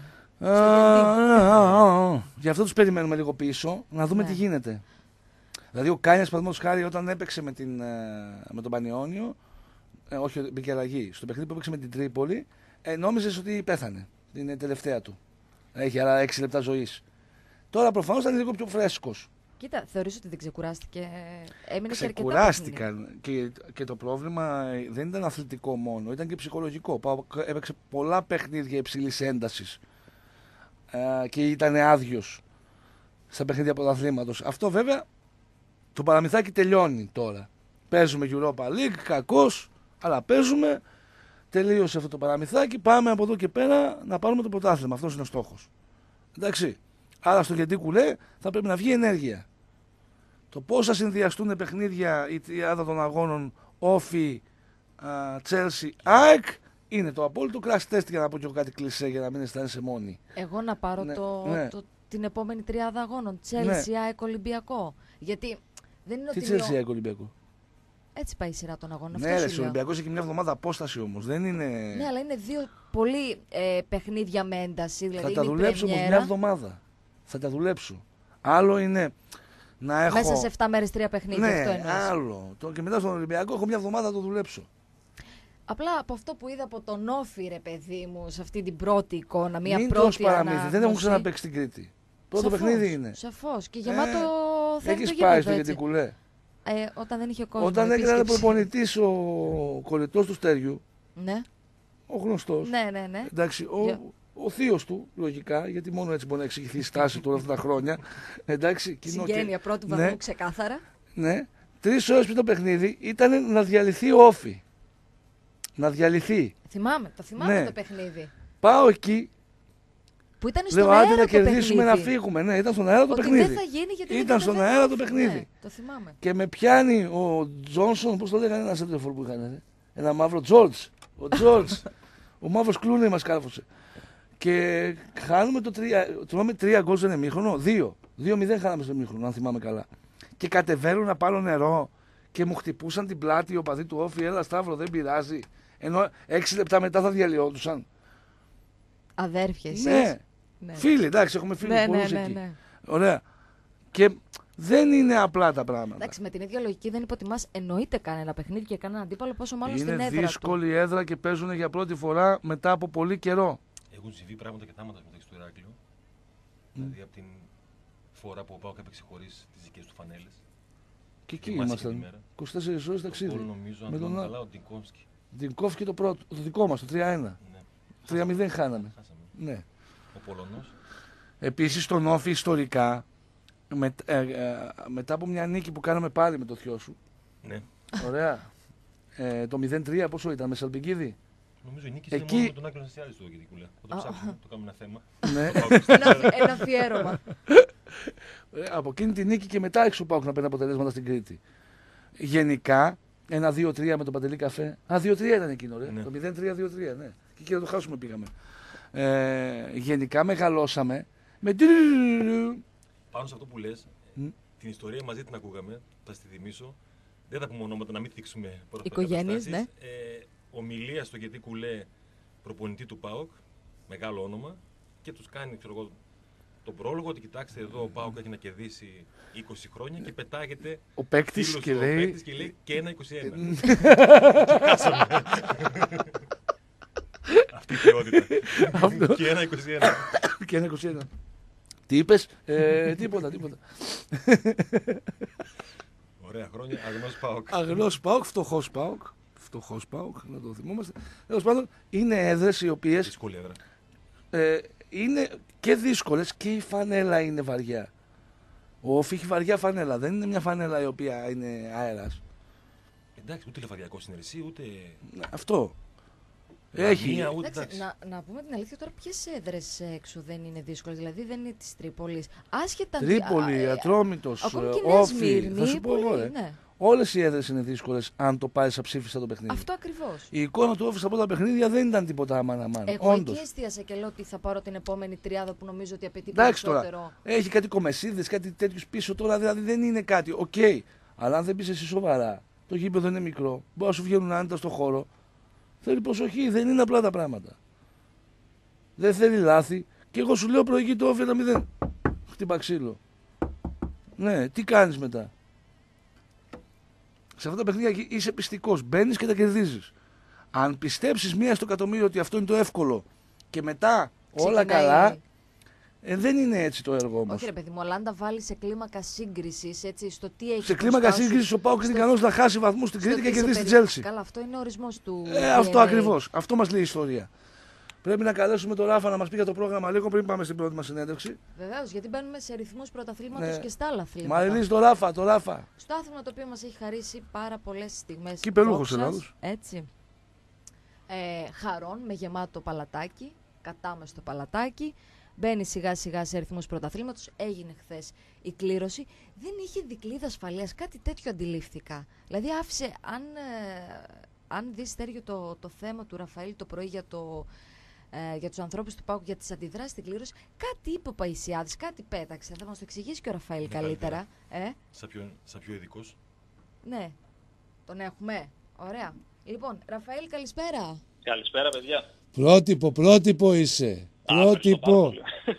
Γι' αυτό τους περιμένουμε λίγο πίσω, να δούμε Ναι. τι γίνεται. Δηλαδή ο Κάνιας, παραδείγματος χάρη, όταν έπαιξε με τον Πανιόνιο, όχι, μπήκε αλλαγή. Στο παιχνίδι που έπαιξε με την Τρίπολη, νόμιζες ότι πέθανε. Είναι η τελευταία του. Έχει άλλα 6 λεπτά ζωής. Τώρα προφανώς ήταν λίγο πιο φρέσκος. Κοίτα, θεωρείς ότι δεν ξεκουράστηκε? Έμεινε και αρκετά παιχνίδια. Ξεκουράστηκαν και το πρόβλημα δεν ήταν αθλητικό μόνο, ήταν και ψυχολογικό. Έπαιξε πολλά παιχνίδια υψηλής έντασης και ήταν άδειος στα παιχνίδια πρωταθλήματος. Αυτό βέβαια το παραμυθάκι τελειώνει τώρα. Παίζουμε Europa League, κακώς, αλλά παίζουμε. Τελείωσε αυτό το παραμυθάκι. Πάμε από εδώ και πέρα να πάρουμε το πρωτάθλημα. Αυτός είναι ο στόχος. Εντάξει. Άρα στο γιατί κουλέ θα πρέπει να βγει ενέργεια. Το πώς θα συνδυαστούν παιχνίδια η τριάδα των αγώνων Όφι, Chelsea, ΑΕΚ είναι το απόλυτο crash test, για να πω και εγώ κάτι κλισέ για να μην αισθάνεσαι μόνοι. Εγώ να πάρω την επόμενη τριάδα αγώνων. Chelsea, ΑΕΚ, Ολυμπιακό. Γιατί δεν είναι ότι. Τι Chelsea, ΑΕΚ, Ολυμπιακό? Έτσι πάει η σειρά των αγώνων. Ναι, ο Ολυμπιακός έχει μια εβδομάδα απόσταση όμως. Δεν είναι. Ναι, αλλά είναι δύο πολύ παιχνίδια με ένταση. Δηλαδή θα τα δουλέψω όμως μια εβδομάδα. Θα τα δουλέψω. Άλλο είναι να έχω. Μέσα σε 7 μέρες 3 παιχνίδια. Ναι, αυτό εννοείς. άλλο. Και μετά στον Ολυμπιακό έχω μια εβδομάδα να το δουλέψω. Απλά από αυτό που είδα από τον Όφη, ρε παιδί μου, σε αυτή την πρώτη εικόνα, μια Μην πρώτη ανάγνωση. Δεν έχουν ξαναπαίξει στην Κρήτη. Πρώτο παιχνίδι είναι. Σαφώς. Και γεμάτο θέλει το έχεις γήπεδο, πάει στο έτσι. γιατί κουλέ. Όταν δεν είχε κόσμο. Όταν έκανε προπονητής ο κολλητός του Στέριου, Ναι. ο γνωστός. Ναι. Εντάξει, ο θείος του, λογικά, γιατί μόνο έτσι μπορεί να εξηγηθεί η στάση του όλα αυτά τα χρόνια. Εντάξει, Συγγένεια πρώτου βαθμού, ξεκάθαρα. Ναι. 3 ώρες πριν το παιχνίδι ήταν να διαλυθεί ο Όφι. Να διαλυθεί. Το θυμάμαι Ναι. το παιχνίδι. Πάω εκεί. Που ήταν στον Λέω αέρα άντε να το κερδίσουμε παιχνίδι. να φύγουμε. Ναι, ήταν στον αέρα το Ότι παιχνίδι. δεν θα γίνει γιατί Ήταν στον αέρα το παιχνίδι. Ναι, το θυμάμαι. Και με πιάνει ο Τζόνσον, πώς το λέγανε, ένα σέντρεφορ που είχαν. Ένα μαύρο Τζόρτζ. Ο Τζόρτζ. Ο μαύρος Κλούνεϊ μας κάρφωσε. Και χάνουμε το 3. Τρώμε 3 γκολ στον ημίχρονο. 2-0 χάναμε στο ημίχρονο, αν θυμάμαι καλά. Και κατεβαίνουν να πάρω νερό και μου χτυπούσαν την πλάτη οι οπαδοί του Όφη. Έλα Σταύρο, δεν πειράζει. Ενώ 6 λεπτά μετά θα διαλυόντουσαν. Αδέρφια, εσείς. Ναι. Ναι. Φίλοι, εντάξει, έχουμε φίλους πολλούς εκεί. Ναι. Ωραία. Και δεν είναι απλά τα πράγματα. Εντάξει, με την ίδια λογική δεν υποτιμάς εννοείται κανένα παιχνίδι και κανένα αντίπαλο, πόσο μάλλον στην έδρα Είναι δύσκολη η έδρα και παίζουν για πρώτη φορά μετά από πολύ καιρό. Έχουν συμβεί πράγματα και θάματα μεταξύ του Ηράκλειο. Δηλαδή από την φορά που ο ΠΑΟΚ έπαιξε χωρίς τις δικές του φανέλες. Και εκεί ήμασταν. 24 ώρες ταξίδι. Νομίζω, αν Με θυμάμαι τον καλά, ο Ντινκόφσκι. Ντινκόφσκι το πρώτο, το δικό μας, το 3-1. Ναι. 3-0 χάναμε. Χάσαμε. Ναι. Ο Πολωνός. Επίσης στον Όφη ιστορικά, μετά από μια νίκη που κάναμε πάλι με το θειό σου. Ναι. Ωραία. Το 0-3 πόσο ήταν, με Σαλπικίδη. Νομίζω η νίκη Εκεί- είναι μόνο με τον Άγγελο Νασιάδη στο Γεδικούλα. Θα το ψάξουμε, το κάνουμε ένα θέμα. Ναι. Ένα αφιέρωμα. Από εκείνη τη νίκη και μετά έξω πάω να παίρνει αποτελέσματα στην Κρήτη. Γενικά, ένα 2-3 με τον Παντελή Καφέ. 2-3 ήταν εκείνο, ρε. Ναι. Το 0-3-2-3, ναι. Και εκεί να το χάσουμε πήγαμε. Γενικά μεγαλώσαμε με. Πάνω σε αυτό που λες, την ιστορία μαζί την ακούγαμε, θα στη θυμίσω. Δεν θα πούμε ονόματα, να μην θίξουμε Οικογένειες, ναι. Ομιλία στο Γιατί Κουλέ, προπονητή του ΠΑΟΚ, μεγάλο όνομα, και τους κάνει, ξέρω εγώ, τον πρόλογο ότι κοιτάξτε εδώ ο ΠΑΟΚ έχει να κερδίσει 20 χρόνια και πετάγεται Ο παίκτης φίλος και του λέει. παίκτης και λέει και ένα 21. Και χάσαμε. Αυτή η ποιότητα. Και ένα 21. Και ένα 21. Τι είπες, τίποτα. Ωραία χρόνια, αγνός ΠΑΟΚ. Αγνός ΠΑΟΚ, φτωχός ΠΑΟΚ. Φτωχός ΠΑΟΚ, να το θυμόμαστε. Τέλος πάντων, είναι έδρες οι οποίες Δύσκολη έδρα. είναι και δύσκολες και η φανέλα είναι βαριά. Ο Όφη έχει βαριά φανέλα, δεν είναι μια φανέλα η οποία είναι αέρας. Εντάξει, ούτε λεφαδιακό συνεργασία, ούτε. Αυτό. Έχει. Μία, ούτε, Εντάξει, να πούμε την αλήθεια τώρα, ποιες έδρες έξω δεν είναι δύσκολες, δηλαδή δεν είναι της Τρίπολης. Άσχετα. Τρίπολη, Ατρόμητος, Ακόμη και η Νέα Όφη. Σμύρνη, Θα σου πω εγώ, ρε. ναι. Όλες οι έδρες είναι δύσκολες αν το πάρεις αψήφιστα το παιχνίδι. Αυτό ακριβώς. Η εικόνα του Όφη στα πρώτα παιχνίδια δεν ήταν τίποτα αμάν. Εγώ Όντως. εκεί εστίασα και λέω ότι θα πάρω την επόμενη τριάδα που νομίζω ότι απαιτεί Εντάξει περισσότερο. τώρα. Έχει κάτι κομεσίδες, κάτι τέτοιους πίσω τώρα, δηλαδή δεν είναι κάτι. Οκ. Αλλά αν δεν πεις εσύ σοβαρά, το γήπεδο είναι μικρό, μπορεί να σου βγαίνουν άνετα στο χώρο. Θέλει προσοχή, δεν είναι απλά τα πράγματα. Δεν θέλει λάθη. Και εγώ σου λέω προηγεί το Όφη 1-0. Χτύπα ξύλο. Ναι, τι κάνεις μετά. Σε αυτά τα παιχνίδια είσαι πιστικός. Μπαίνεις και τα κερδίζεις. Αν πιστέψεις μία στο εκατομμύριο ότι αυτό είναι το εύκολο και μετά όλα Ξεκινάει. καλά, Δεν είναι έτσι το έργο όμως. Όχι, ρε παιδί μου, αλλά αν τα βάλει σε κλίμακα σύγκριση, έτσι, στο τι έχει. Σε κλίμακα σύγκριση, ο ΠΑΟΚ είναι ικανός να χάσει βαθμούς στην Κρήτη και κερδίσει την Chelsea. Καλά, αυτό είναι ο ορισμός του. Αυτό ακριβώς. Αυτό μας λέει η ιστορία. Πρέπει να καλέσουμε τον Ράφα να μας πει για το πρόγραμμα λίγο πριν πάμε στην πρώτη μας συνέντευξη. Βεβαίως, γιατί μπαίνουμε σε ρυθμούς πρωταθλήματος και στα άλλα αθλήματα. Μαριλής, το Ράφα. Στο άθλημα το οποίο μας έχει χαρίσει πάρα πολλές στιγμές. Κυπελούχος Ελλάδος. Έτσι. Χαρών με γεμάτο παλατάκι, κατάμεστο παλατάκι. Μπαίνει σιγά σιγά σε ρυθμούς πρωταθλήματος. Έγινε χθες η κλήρωση. Δεν είχε δικλείδα ασφαλείας. Κάτι τέτοιο αντιλήφθηκα. Δηλαδή άφησε, αν δεις Στέργιο το θέμα του Ραφαήλ το πρωί για τους ανθρώπους του ΠΑΟΚ, για τις αντιδράσεις στην κλήρωση, κάτι είπε ο Παϊσιάδης, κάτι πέταξε. Θα μας το εξηγήσει και ο Ραφαήλ καλύτερα. Σαν πιο ειδικός. Ναι, τον έχουμε. Ωραία. Λοιπόν, Ραφαήλ, καλησπέρα. Καλησπέρα, παιδιά. Πρότυπο είσαι. Πρότυπο.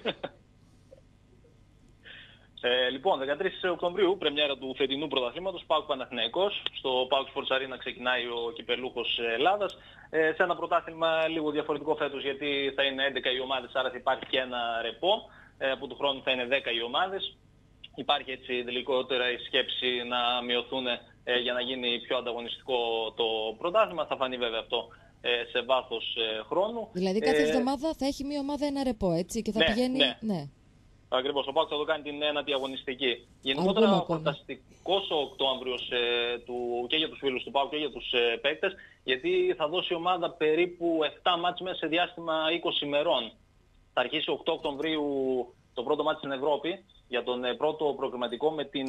Λοιπόν, 13 Οκτωβρίου, πρεμιέρα του φετινού πρωταθλήματος, ΠΑΟΚ Παναθηναϊκός. Στο ΠΑΟΚ Sports Arena ξεκινάει ο κυπελούχος Ελλάδας. Σε ένα πρωτάθλημα λίγο διαφορετικό φέτος, γιατί θα είναι 11 οι ομάδες, άρα θα υπάρχει και ένα ρεπό. Από του χρόνου θα είναι 10 οι ομάδες. Υπάρχει έτσι λιγότερα η σκέψη να μειωθούν για να γίνει πιο ανταγωνιστικό το πρωτάθλημα. Θα φανεί βέβαια αυτό σε βάθος χρόνου. Δηλαδή κάθε εβδομάδα θα έχει μία ομάδα ένα ρεπό, έτσι, και θα πηγαίνει... Ναι. Ακριβώς, ο ΠΑΟΚ θα το κάνει την ένατη αγωνιστική. Γενικότερα ο φανταστικός ο Οκτώβριος και για τους φίλους του ΠΑΟΚ και για τους παίκτες, γιατί θα δώσει η ομάδα περίπου 7 μάτς μέσα σε διάστημα 20 ημερών. Θα αρχίσει 8 Οκτωβρίου το πρώτο μάτς στην Ευρώπη για τον πρώτο προκριματικό με την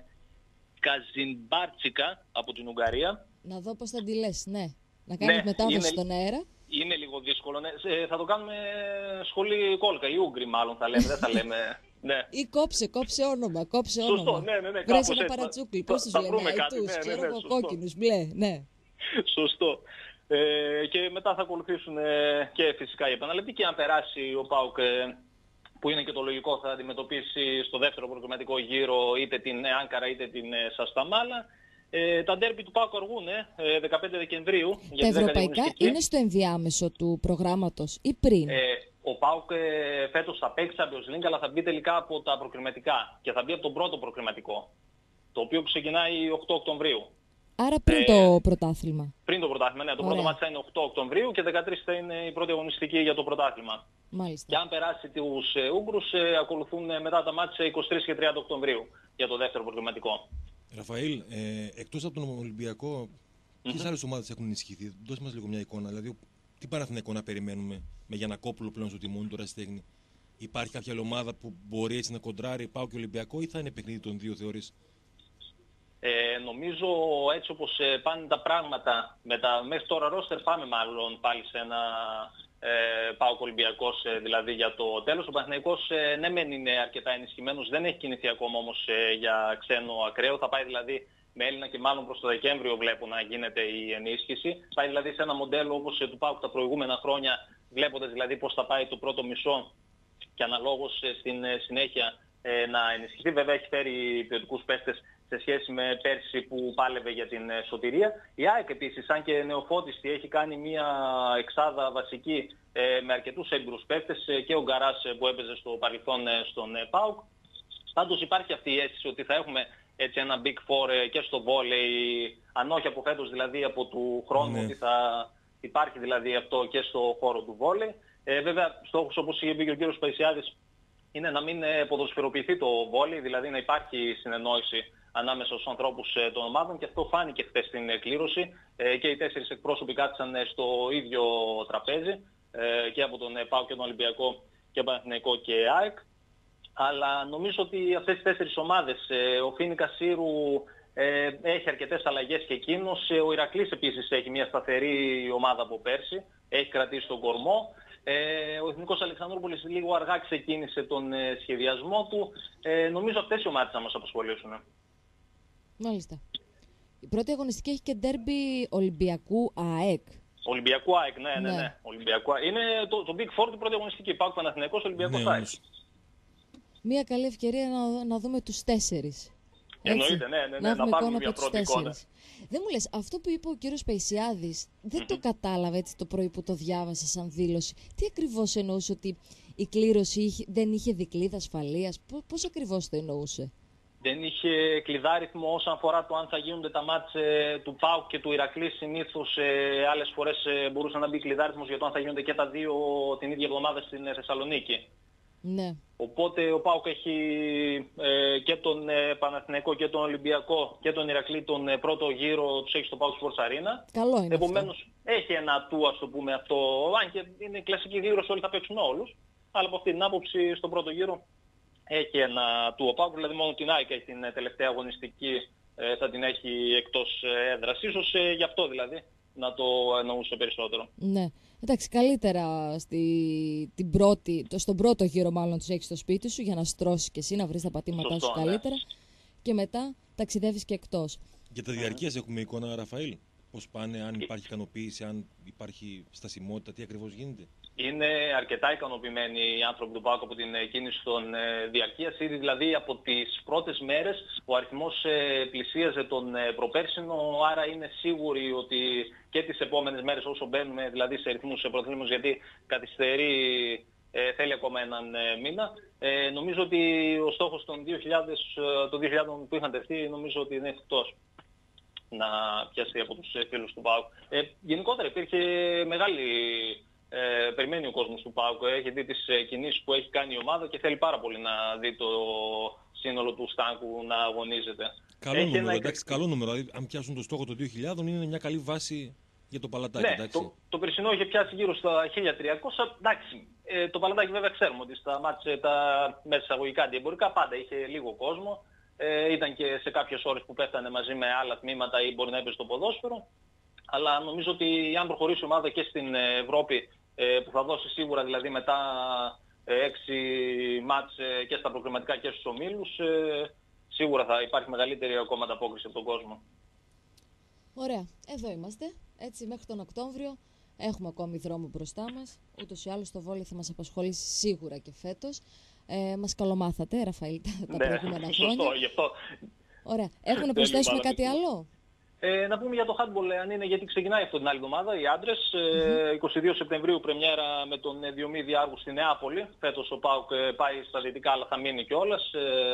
Καζιμπάρτσικα από την Ουγγαρία. Να δω πώς θα τη λες, ναι. Να κάνεις μετάφραση στον αέρα. Είναι λίγο δύσκολο, ναι. Θα το κάνουμε σχολή κόλκα, οι Ούγγροι μάλλον θα λέμε, δεν θα λέμε. Ναι. Ή κόψε όνομα, Σωστό, ναι. Βρες ένα παρατσούκλι, πώς τους λέμε, αετούς, ξέρω εγώ, κόκκινους, μπλε, ναι. Σωστό. Και μετά θα ακολουθήσουν και φυσικά οι επαναληπτικοί. Και αν περάσει ο ΠΑΟΚ, που είναι και το λογικό, θα αντιμετωπίσει στο δεύτερο προκριματικό γύρο είτε την Άνκαρα είτε την Σασταμάλα. Τα ντέρμπι του ΠΑΟΚ αργούν 15 Δεκεμβρίου. Τα ευρωπαϊκά είναι στο ενδιάμεσο του προγράμματος ή πριν? Ο ΠΑΟΚ φέτος θα παίξει Champions League, αλλά θα μπει τελικά από τα προκριματικά και θα μπει από τον πρώτο προκριματικό, το οποίο ξεκινάει 8 Οκτωβρίου. Άρα πριν το πρωτάθλημα. Πριν το πρωτάθλημα, ναι. Το πρώτο μάτς θα είναι 8 Οκτωβρίου και 13 θα είναι η πρώτη αγωνιστική για το πρωτάθλημα. Μάλιστα. Και αν περάσει τους Ούγγρους, ακολουθούν μετά τα μάτς 23 και 30 Οκτωβρίου για το δεύτερο προκριματικό. Ραφαήλ, εκτός από τον Ολυμπιακό, ποιες άλλες ομάδες έχουν ενισχυθεί? Δώσε μας λίγο μια εικόνα. Δηλαδή, τι Παναθηναϊκό να περιμένουμε με Γιαννακόπουλο πλέον στο τιμόνι, τώρα στη στέγνη? Υπάρχει κάποια άλλη ομάδα που μπορεί έτσι να κοντράρει ΠΑΟΚ και Ολυμπιακό, ή θα είναι παιχνίδι των δύο, θεωρείς? Νομίζω έτσι όπως πάνε τα πράγματα μέχρι τώρα ρόστερ, πάμε μάλλον πάλι σε ένα ΠΑΟΚ Ολυμπιακός δηλαδή για το τέλος. Ο Παναθηναϊκός ναι μεν είναι αρκετά ενισχυμένος, δεν έχει κινηθεί ακόμα όμως για ξένο ακραίο. Θα πάει δηλαδή με Έλληνα και μάλλον προς το Δεκέμβριο βλέπω να γίνεται η ενίσχυση. Πάει δηλαδή σε ένα μοντέλο όπως του ΠΑΟΚ τα προηγούμενα χρόνια, βλέποντας δηλαδή πώς θα πάει το πρώτο μισό και αναλόγως στην συνέχεια να ενισχυθεί. Βέβαια έχει φέρει ποιοτικούς παίχτες σε σχέση με πέρσι που πάλευε για την σωτηρία. Η ΑΕΚ επίσης, σαν και νεοφώτιστη, έχει κάνει μια εξάδα βασική με αρκετούς έμπειρους παίχτες, και ο Γκαράς που έπαιζε στο παρελθόν στον ΠΑΟΚ. Πάντως υπάρχει αυτή η αίσθηση ότι θα έχουμε έτσι ένα Big Four και στο βόλεϊ, αν όχι από φέτος δηλαδή από του χρόνου, ότι θα υπάρχει δηλαδή αυτό και στο χώρο του βόλεϊ. Βέβαια στόχος, όπως είχε πει και ο κύριος Παϊσιάδης, είναι να μην ποδοσφαιροποιηθεί το βόλεϊ, δηλαδή να υπάρχει συνεννόηση ανάμεσα στους ανθρώπους των ομάδων, και αυτό φάνηκε χθες στην κλήρωση. Και οι 4 εκπρόσωποι κάθισαν στο ίδιο τραπέζι, και από τον ΠΑΟΚ και τον Ολυμπιακό και Παναθηναϊκό και ΑΕΚ. Αλλά νομίζω ότι αυτές τις 4 ομάδες, ο Φίνικα Σύρου έχει αρκετές αλλαγές και εκείνος. Ο Ηρακλής επίσης έχει μια σταθερή ομάδα από πέρσι, έχει κρατήσει τον κορμό. Ο Εθνικός Αλεξανδρούπολης λίγο αργά ξεκίνησε τον σχεδιασμό του. Νομίζω αυτές οι ομάδες θα μας απασχολήσουν. Μάλιστα. Η πρώτη αγωνιστική έχει και ντέρμπι Ολυμπιακού ΑΕΚ. Ολυμπιακού ΑΕΚ, ναι. Ολυμπιακού. Είναι το Big Four του πρώτη αγωνιστική. ΠΑΟΚ Παναθηναϊκός, Ολυμπιακός ΑΕΚ. Μία καλή ευκαιρία να δούμε τους 4. Εννοείται, ναι, να πάρουμε μια πρώτη εικόνα. Δεν μου λες, αυτό που είπε ο κύριος Πεϊσιάδης, δεν το κατάλαβε έτσι το πρωί που το διάβασα σαν δήλωση. Τι ακριβώς εννοούσε, ότι η κλήρωση δεν είχε δικλείδα ασφαλείας? Πώς ακριβώς το εννοούσε? Δεν είχε κλειδάριθμο όσον αφορά το αν θα γίνονται τα μάτς του ΠΑΟΚ και του Ηρακλή. Συνήθως άλλες φορές μπορούσε να μπει κλειδάριθμος για το αν θα γίνονται και τα δύο την ίδια εβδομάδα στην Θεσσαλονίκη. Ναι. Οπότε ο ΠΑΟΚ έχει και τον Παναθηναϊκό και τον Ολυμπιακό και τον Ηρακλή τον πρώτο γύρο τους έχει στο ΠΑΟΚ Sports Arena. Καλό είναι. Επομένως έχει ένα του, ας το πούμε αυτό, αν και είναι κλασική γύρωση, όλοι θα παίξουν όλους. Αλλά από αυτή την άποψη στον πρώτο γύρο έχει ένα του ο ΠΑΟΚ, δηλαδή μόνο την ΑΕΚ έχει την τελευταία αγωνιστική, θα την έχει εκτός έδρας. Ίσως γι' αυτό δηλαδή να το εννοούσε περισσότερο. Ναι. Εντάξει, καλύτερα στον πρώτο γύρο μάλλον τους έχεις στο σπίτι σου για να στρώσεις και εσύ, να βρεις τα πατήματά σου καλύτερα. Ναι. Και μετά ταξιδεύεις και εκτός. Για τα διαρκείας έχουμε εικόνα, Ραφαήλ? Πώς πάνε, αν υπάρχει ικανοποίηση, αν υπάρχει στασιμότητα, τι ακριβώς γίνεται? Είναι αρκετά ικανοποιημένοι οι άνθρωποι του ΠΑΟΚ από την κίνηση των διαρκείας. Ήδη δηλαδή από τις πρώτες μέρες ο αριθμός πλησίαζε τον προπέρσινο, άρα είναι σίγουροι ότι και τις επόμενες μέρες όσο μπαίνουμε δηλαδή σε ρυθμούς πρωταθλήματος, γιατί καθυστερεί, θέλει ακόμα έναν μήνα. Νομίζω ότι ο στόχος των 2.000 που είχαν τεθεί νομίζω ότι είναι εφικτός να πιάσει από τους φίλους του ΠΑΟΚ. Γενικότερα υπήρχε μεγάλη... περιμένει ο κόσμος του ΠΑΟΚ, έχει δει τις κινήσεις που έχει κάνει η ομάδα και θέλει πάρα πολύ να δει το σύνολο του Στάνκου να αγωνίζεται. Καλό νούμερο, εντάξει, καλό νούμερο. Δηλαδή, αν πιάσουν το στόχο των 2.000 είναι μια καλή βάση για το Παλατάκι. Ναι, εντάξει. Το περσινό είχε πιάσει γύρω στα 1.300. Εντάξει, το Παλατάκι βέβαια ξέρουμε ότι στα μάτια τα μέσα εισαγωγικά αντιεμπορικά πάντα είχε λίγο κόσμο. Ήταν και σε κάποιες ώρες που πέφτανε μαζί με άλλα τμήματα ή μπορεί να έπαιζε το ποδόσφαιρο. Αλλά νομίζω ότι αν προχωρήσει η ομάδα και στην Ευρώπη, που θα δώσει σίγουρα δηλαδή μετά 6 μάτς και στα προκριματικά και στους ομίλους, σίγουρα θα υπάρχει μεγαλύτερη ακόμα ανταπόκριση από τον κόσμο. Ωραία. Εδώ είμαστε. Έτσι μέχρι τον Οκτώβριο έχουμε ακόμη δρόμο μπροστά μας. Ούτως ή άλλως το βόλεϊ θα μας απασχολήσει σίγουρα και φέτος. Μας καλομάθατε, Ραφαήλ, τα προηγούμενα χρόνια. Σωστό, γι' αυτό. Ωραία. Έχουμε να προσθέσουμε κάτι άλλο? Να πούμε για το handball, αν είναι, γιατί ξεκινάει αυτό την άλλη εβδομάδα, οι άντρες. 22 Σεπτεμβρίου πρεμιέρα με τον Διομήδη Άργου στη Νεάπολη. Φέτος ο ΠΑΟΚ πάει στα δυτικά, αλλά θα μείνει κιόλας.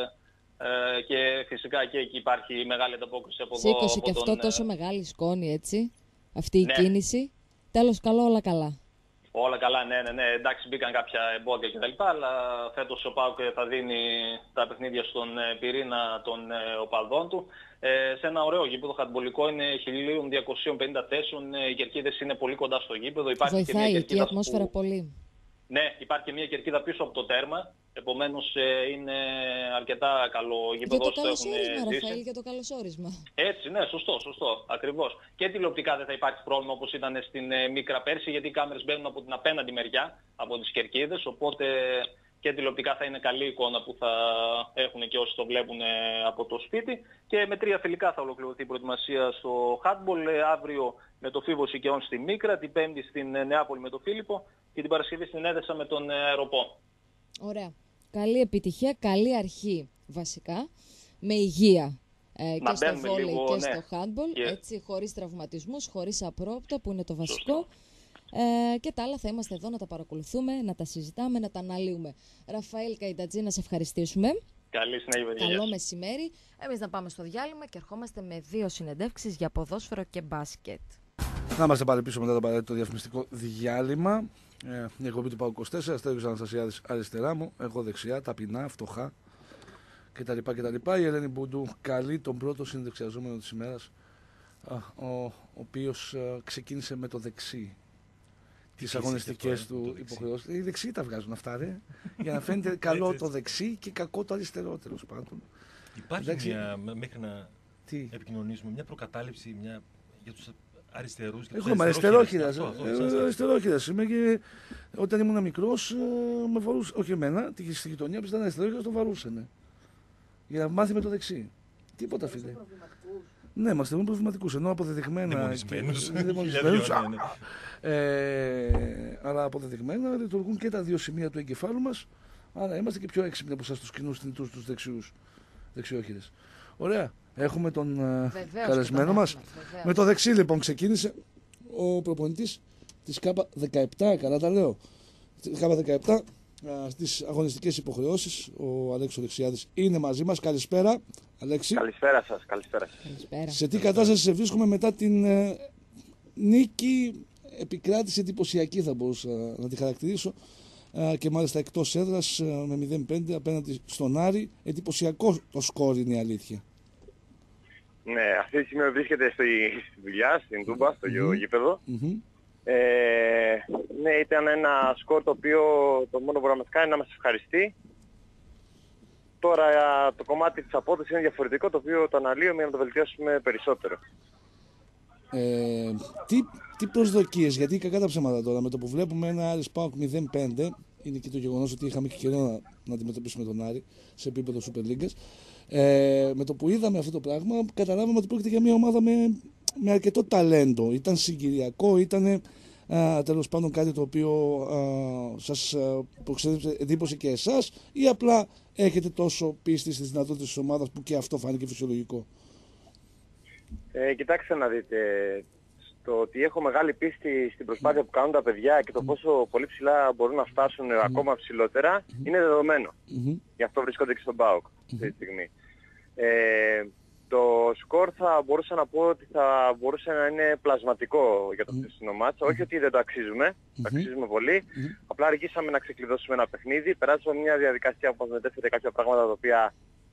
Και φυσικά και εκεί υπάρχει μεγάλη ανταπόκριση από εδώ. Σήκωσε και αυτό τόσο μεγάλη σκόνη, έτσι, αυτή η κίνηση. Τέλος καλό, όλα καλά. Όλα καλά, ναι. Εντάξει, μπήκαν κάποια εμπόδια κτλ. Αλλά φέτος ο ΠΑΟΚ θα δίνει τα παιχνίδια στον πυρήνα των οπαδών του. Σε ένα ωραίο γήπεδο χαντμπολικό, είναι 1.250 θέσεων. Οι κερκίδες είναι πολύ κοντά στο γήπεδο. Βοηθάει εκεί η ατμόσφαιρα πολύ. Ναι, υπάρχει και μια κερκίδα πίσω από το τέρμα. Επομένως είναι αρκετά καλό γήπεδο. Για το καλωσόρισμα, Ραφαήλ, για το καλωσόρισμα. Έτσι, ναι, σωστό, ακριβώς. Και τηλεοπτικά δεν θα υπάρχει πρόβλημα όπως ήταν στην Μίκρα πέρσι, γιατί οι κάμερες μπαίνουν από την απέναντι μεριά, από τις κερκίδες, οπότε και τηλεοπτικά θα είναι καλή εικόνα που θα έχουν και όσοι το βλέπουν από το σπίτι. Και με 3 φιλικά θα ολοκληρωθεί η προετοιμασία στο handball. Αύριο με το Φίβο Σικαιών στη Μίκρα, την Πέμπτη στην Νεάπολη με το Φίλιππο και την Παρασκευή στην Έδεσα με τον Αεροπό. Ωραία. Καλή επιτυχία, καλή αρχή βασικά, με υγεία και στο βόλεϊ και στο handball, έτσι, χωρίς τραυματισμούς, χωρίς απρόπτα που είναι το βασικό. Και τα άλλα θα είμαστε εδώ να τα παρακολουθούμε, να τα συζητάμε, να τα αναλύουμε. Ραφαήλ Καϊντατζή, να σε ευχαριστήσουμε. Καλή συνέχεια, παιδιά. Καλό μεσημέρι. Εμείς να πάμε στο διάλειμμα και ερχόμαστε με 2 συνεντεύξεις για ποδόσφαιρο και μπάσκετ. Να είμαστε πάλι πίσω μετά το απαραίτητο διαφημιστικό διάλειμμα. Η εκπομπή του ΠΑΟΚ 24, Αστέριος Αναστασιάδης αριστερά μου, εγώ δεξιά, ταπεινά, φτωχά κτλ. Η Ελένη Μπούντου καλεί τον πρώτο συνδεξιαζόμενο της ημέρας, ο οποίος ξεκίνησε με το δεξί τις αγωνιστικές του υποχρεώσεις. Οι δεξιοί τα βγάζουν αυτά, ρε, για να φαίνεται καλό το δεξί και κακό το αριστερό, τέλος πάντων. Υπάρχει μέχρι να επικοινωνήσουμε, μια προκατάληψη για τους αριστερούς. Έχουμε αριστερόχειρας. Είμαι και όταν ήμουν μικρός με βαρούσε, όχι εμένα, στη γειτονιά που ήταν αριστερόχειρας τον βαρούσανε. Για να μάθει με το δεξί. Τίποτα, φίλε. Ναι, μας θεωρούν προβληματικούς, ενώ αποδεδειγμένα. Δαιμονισμένους. Αλλά αποδεδειγμένα λειτουργούν και τα 2 σημεία του εγκεφάλου μας. Άρα είμαστε και πιο έξυπνοι από εσάς τους κοινούς θνητούς, τους δεξιόχειρες. Ωραία. Έχουμε τον Βεβαίως καλεσμένο μας. βεβαίως. Με το δεξί λοιπόν ξεκίνησε ο προπονητής της ΚΑΠΑ 17, καλά τα λέω. ΚΑΠΑ 17, στις αγωνιστικές υποχρεώσεις, ο Αλέξης Ολεξιάδης είναι μαζί μας. Καλησπέρα, Αλέξη. Καλησπέρα σας, καλησπέρα σας. Καλησπέρα. Σε τι κατάσταση σε βρίσκουμε μετά την νίκη, επικράτηση εντυπωσιακή θα μπορούσα να τη χαρακτηρίσω, και μάλιστα εκτός έδρας με 0-5 απέναντι στον Άρη. Εντυπωσιακό το σκόρ είναι η αλήθεια. Ναι, αυτή τη στιγμή βρίσκεται στη δουλειά, στην Τούμπα, στο γήπεδο. Ναι, ήταν ένα σκορ το οποίο το μόνο που να μας κάνει να μας ευχαριστεί. Τώρα το κομμάτι της απόδοσης είναι διαφορετικό, το οποίο το αναλύουμε για να το βελτιώσουμε περισσότερο. Τι προσδοκίες, γιατί κακά τα ψέματα τώρα, με το που βλέπουμε ένα Άρης ΠΑΟΚ 0-5, είναι και το γεγονός ότι είχαμε και καιρό να αντιμετωπίσουμε τον Άρη σε επίπεδο Super League. Με το που είδαμε αυτό το πράγμα, καταλάβαμε ότι πρόκειται για μια ομάδα με αρκετό ταλέντο. Ήταν συγκυριακό, ήταν τέλος πάντων κάτι το οποίο σας προξένεψε εντύπωση και εσάς, ή απλά έχετε τόσο πίστη στις δυνατότητες της ομάδας που και αυτό φάνηκε φυσιολογικό? Κοιτάξτε να δείτε, το ότι έχω μεγάλη πίστη στην προσπάθεια που κάνουν τα παιδιά και το πόσο πολύ ψηλά μπορούν να φτάσουν ακόμα ψηλότερα είναι δεδομένο. Γι' αυτό βρίσκονται και στον ΠΑΟΚ αυτή τη στιγμή. Το σκορ θα μπορούσα να πω ότι θα μπορούσε να είναι πλασματικό για το χθεσινό μάτς. Όχι ότι δεν το αξίζουμε, το αξίζουμε πολύ. Απλά αργήσαμε να ξεκλειδώσουμε ένα παιχνίδι. Περάσαμε μια διαδικασία που μας μετέφερε κάποια πράγματα τα οποία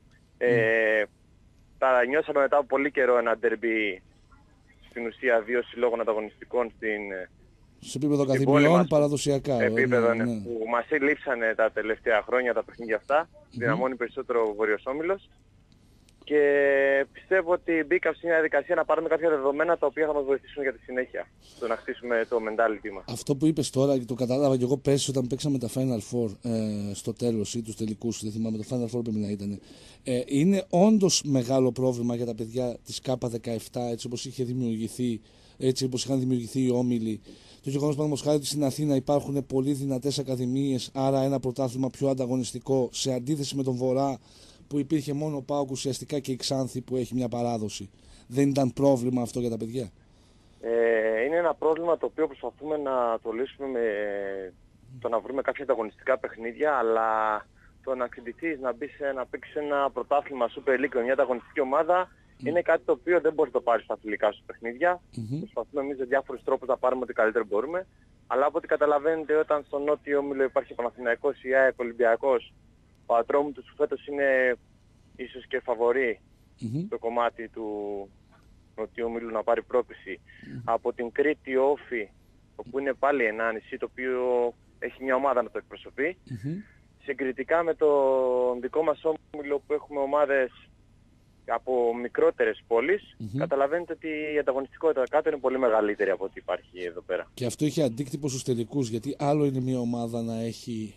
τα νιώσαμε μετά από πολύ καιρό, ένα ντερμπι στην ουσία δύο συλλόγων ανταγωνιστικών σε επίπεδο καθημερινών παραδοσιακά. Επίπεδο, που μας λείψανε τα τελευταία χρόνια τα παιχνίδια αυτά. Δυναμώνει περισσότερο ο Βορείος Όμιλος. Και πιστεύω ότι μπήκα σε μια διαδικασία να πάρουμε κάποια δεδομένα τα οποία θα μας βοηθήσουν για τη συνέχεια, στο να χτίσουμε το mentality μας. Αυτό που είπες τώρα και το κατάλαβα και εγώ πέρσι όταν παίξαμε τα Final Four στο τέλος ή τους τελικούς, δεν θυμάμαι, το Final Four πρέπει να ήταν. Είναι όντως μεγάλο πρόβλημα για τα παιδιά της ΚΑΠΑ 17, έτσι όπως είχε δημιουργηθεί, έτσι όπως είχαν δημιουργηθεί οι όμιλοι. Το γεγονός παραδείγματος χάρη ότι στην Αθήνα υπάρχουν πολύ δυνατές ακαδημίες, άρα ένα πρωτάθλημα πιο ανταγωνιστικό, σε αντίθεση με τον Βορρά, που υπήρχε μόνο ο ΠΑΟΚ ουσιαστικά και η Ξάνθη που έχει μια παράδοση. Δεν ήταν πρόβλημα αυτό για τα παιδιά? Είναι ένα πρόβλημα το οποίο προσπαθούμε να το λύσουμε με το να βρούμε κάποια ανταγωνιστικά παιχνίδια, αλλά το να ξεντηθείς, να παίξεις ένα πρωτάθλημα Super League με μια ανταγωνιστική ομάδα είναι κάτι το οποίο δεν μπορείς να το πάρεις στα φιλικά σου παιχνίδια. Προσπαθούμε εμείς με διάφορους τρόπους να πάρουμε ό,τι καλύτερο μπορούμε, αλλά από ό,τι καταλαβαίνετε, όταν στο νότιο όμιλο υπάρχει Παναθηναϊκός ή ΑΕΚ Ολυμπιακός, ο Ατρόμητος φέτος είναι ίσως και φαβορί το κομμάτι του νοτιού ομίλου να πάρει πρόκριση. Από την Κρήτη Όφη, όπου είναι πάλι ένα νησί το οποίο έχει μια ομάδα να το εκπροσωπεί. Συγκριτικά με τον δικό μας όμιλο που έχουμε ομάδες από μικρότερες πόλεις, καταλαβαίνετε ότι η ανταγωνιστικότητα κάτω είναι πολύ μεγαλύτερη από ό,τι υπάρχει εδώ πέρα. Και αυτό είχε αντίκτυπο στους τελικούς, γιατί άλλο είναι μια ομάδα να έχει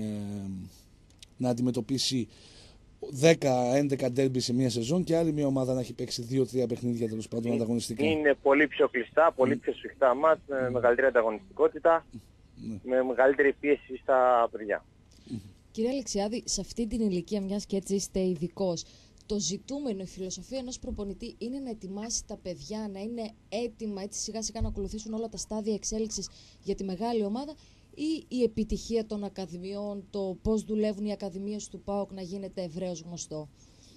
να αντιμετωπίσει 10-11 ντέρμπι σε μια σεζόν και άλλη μια ομάδα να έχει παίξει 2-3 παιχνίδια τέλος πάντων ανταγωνιστικά. Είναι πολύ πιο κλειστά, πολύ πιο σφιχτά μάτς, με μεγαλύτερη ανταγωνιστικότητα, με μεγαλύτερη πίεση στα παιδιά. Κύριε Αλεξιάδη, σε αυτή την ηλικία, μιας και έτσι είστε ειδικός, το ζητούμενο, η φιλοσοφία ενός προπονητή είναι να ετοιμάσει τα παιδιά, να είναι έτοιμα έτσι σιγά σιγά να ακολουθήσουν όλα τα στάδια εξέλιξης για τη μεγάλη ομάδα, ή η επιτυχία των ακαδημιών, το πώς δουλεύουν οι ακαδημίες του ΠΑΟΚ να γίνεται ευρέως γνωστό?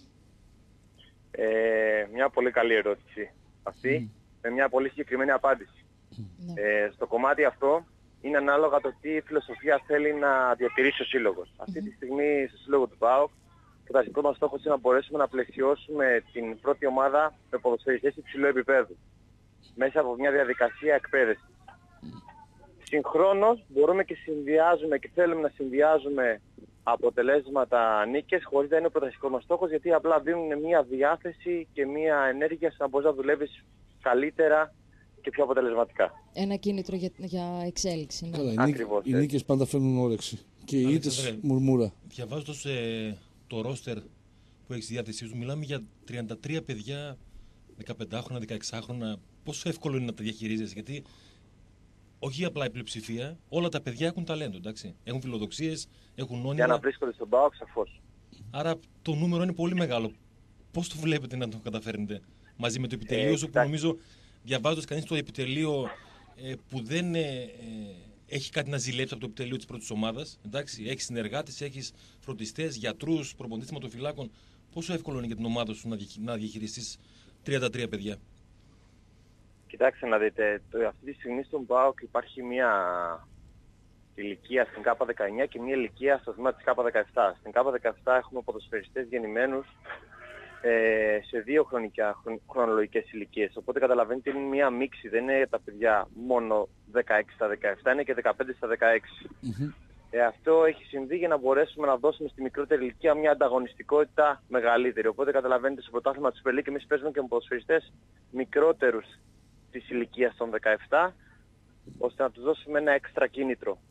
Μια πολύ καλή ερώτηση αυτή, με μια πολύ συγκεκριμένη απάντηση. Στο κομμάτι αυτό είναι ανάλογα το τι φιλοσοφία θέλει να διατηρήσει ο σύλλογος. Αυτή τη στιγμή στο σύλλογο του ΠΑΟΚ το βασικό μας στόχος είναι να μπορέσουμε να πλαισιώσουμε την πρώτη ομάδα με ποδοσφαιριστές υψηλού επίπεδου μέσα από μια διαδικασία εκπαίδευσης. Συγχρόνως μπορούμε και συνδυάζουμε και θέλουμε να συνδυάζουμε αποτελέσματα νίκες χωρίς να είναι ο πρωταρχικός μας στόχος, γιατί απλά δίνουν μια διάθεση και μια ενέργεια να μπορείς να δουλεύεις καλύτερα και πιο αποτελεσματικά. Ένα κίνητρο για εξέλιξη. Ναι. Καλά, ακριβώς, οι νίκες πάντα φέρνουν όρεξη και οι ήττες μουρμούρα. Διαβάζοντας το ρόστερ που έχει στη διάθεσή σου, μιλάμε για 33 παιδιά 15χρονα, 16χρονα. Πόσο εύκολο είναι να τα διαχειρίζεσαι? Γιατί όχι απλά η πλειοψηφία, όλα τα παιδιά έχουν ταλέντο, εντάξει. Έχουν φιλοδοξίες, έχουν όνειρα. Για να βρίσκονται στον ΠΑΟΚ, σαφώς. Άρα το νούμερο είναι πολύ μεγάλο. Πώς το βλέπετε να το καταφέρνετε μαζί με το επιτελείο σου, που νομίζω διαβάζοντας κανείς το επιτελείο που δεν έχει κάτι να ζηλέψει από το επιτελείο της πρώτης ομάδας, εντάξει, έχεις συνεργάτες, έχεις φροντιστές, γιατρούς, προπονητές τερματοφυλάκων. Πόσο εύκολο είναι για την ομάδα σου να διαχειριστείς 33 παιδιά? Κοιτάξτε να δείτε, αυτή τη στιγμή στον ΠΑΟΚ υπάρχει μια ηλικία στην ΚΑΠΑ-19 και μια ηλικία στο τμήμα της ΚΑΠΑ-17. Στην ΚΑΠΑ-17 έχουμε ποδοσφαιριστές γεννημένους σε δύο χρονολογικές ηλικίες. Οπότε καταλαβαίνετε είναι μια μίξη, δεν είναι τα παιδιά μόνο 16 στα 17, είναι και 15 στα 16. Αυτό έχει συμβεί για να μπορέσουμε να δώσουμε στη μικρότερη ηλικία μια ανταγωνιστικότητα μεγαλύτερη. Οπότε καταλαβαίνετε στο πρωτάθλημα της Super League εμείς παίζουμε και με ποδοσφαιριστές μικρότερους της ηλικίας των 17, ώστε να τους δώσουμε ένα έξτρα κίνητρο.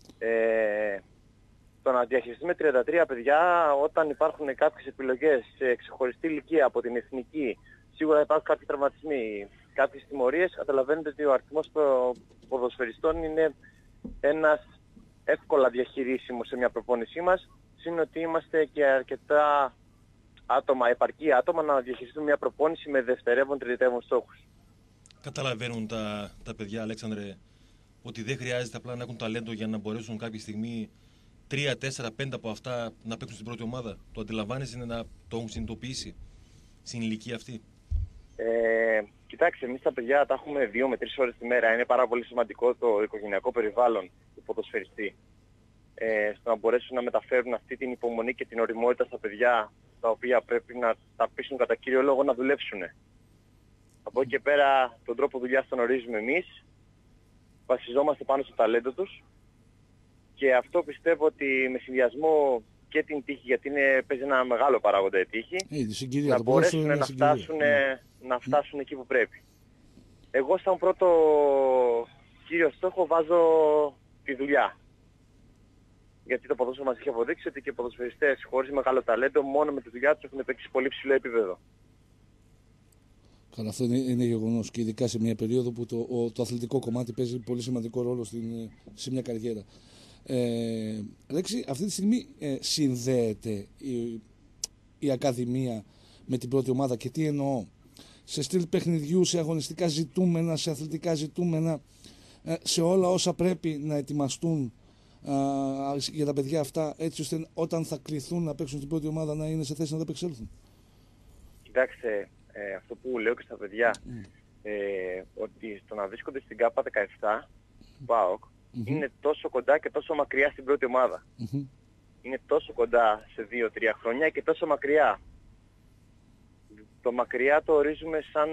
Το να διαχειριστούμε 33 παιδιά όταν υπάρχουν κάποιες επιλογές σε ξεχωριστή ηλικία από την εθνική, σίγουρα υπάρχουν κάποιοι τραυματισμοί, κάποιες τιμωρίες, καταλαβαίνετε ότι ο αριθμός των ποδοσφαιριστών είναι ένας εύκολα διαχειρίσιμος σε μια προπόνησή μας, συν ότι είμαστε και αρκετά άτομα, επαρκή άτομα να διαχειριστούμε μια προπόνηση με δευτερεύον, τριτεύον στόχους. Καταλαβαίνουν τα παιδιά, Αλέξανδρε, ότι δεν χρειάζεται απλά να έχουν ταλέντο για να μπορέσουν κάποια στιγμή 3, 4, 5 από αυτά να παίξουν στην πρώτη ομάδα? Το αντιλαμβάνεσαι, να το έχουν συνειδητοποιήσει στην ηλικία αυτή? Κοιτάξτε, εμείς τα παιδιά τα έχουμε 2 με 3 ώρες τη μέρα. Είναι πάρα πολύ σημαντικό το οικογενειακό περιβάλλον του ποδοσφαιριστή. Στο να μπορέσουν να μεταφέρουν αυτή την υπομονή και την ωριμότητα στα παιδιά, τα οποία πρέπει να τα πείσουν κατά κύριο λόγο να δουλέψουν. Από εκεί και πέρα τον τρόπο δουλειάς τον ορίζουμε εμείς. Βασιζόμαστε πάνω στο ταλέντο τους. Και αυτό πιστεύω ότι με συνδυασμό και την τύχη, γιατί παίζει ένα μεγάλο παράγοντα η τύχη, να μπορέσουν να φτάσουν εκεί που πρέπει. Εγώ σαν πρώτο κύριο στόχο βάζω τη δουλειά. Γιατί το ποδόσφαιρο μας έχει αποδείξει ότι και οι ποδοσφαιριστές χωρίς μεγάλο ταλέντο μόνο με τη δουλειά τους έχουν παίξει πολύ ψηλό επίπεδο. Καλά, αυτό είναι γεγονός, και ειδικά σε μια περίοδο που το αθλητικό κομμάτι παίζει πολύ σημαντικό ρόλο σε μια καριέρα. Αλέξη, αυτή τη στιγμή συνδέεται η Ακαδημία με την πρώτη ομάδα, και τι εννοώ? Σε στυλ παιχνιδιού, σε αγωνιστικά ζητούμενα, σε αθλητικά ζητούμενα, σε όλα όσα πρέπει να ετοιμαστούν για τα παιδιά αυτά, έτσι ώστε όταν θα κληθούν να παίξουν στην πρώτη ομάδα να είναι σε θέση να ανταπεξέλθουν. Κοιτάξτε, αυτό που λέω και στα παιδιά, ότι στο να βρίσκονται στην ΚΑΠΑ 17 ΠΑΟΚ είναι τόσο κοντά και τόσο μακριά στην πρώτη ομάδα. Είναι τόσο κοντά σε 2-3 χρόνια και τόσο μακριά. Το μακριά το ορίζουμε σαν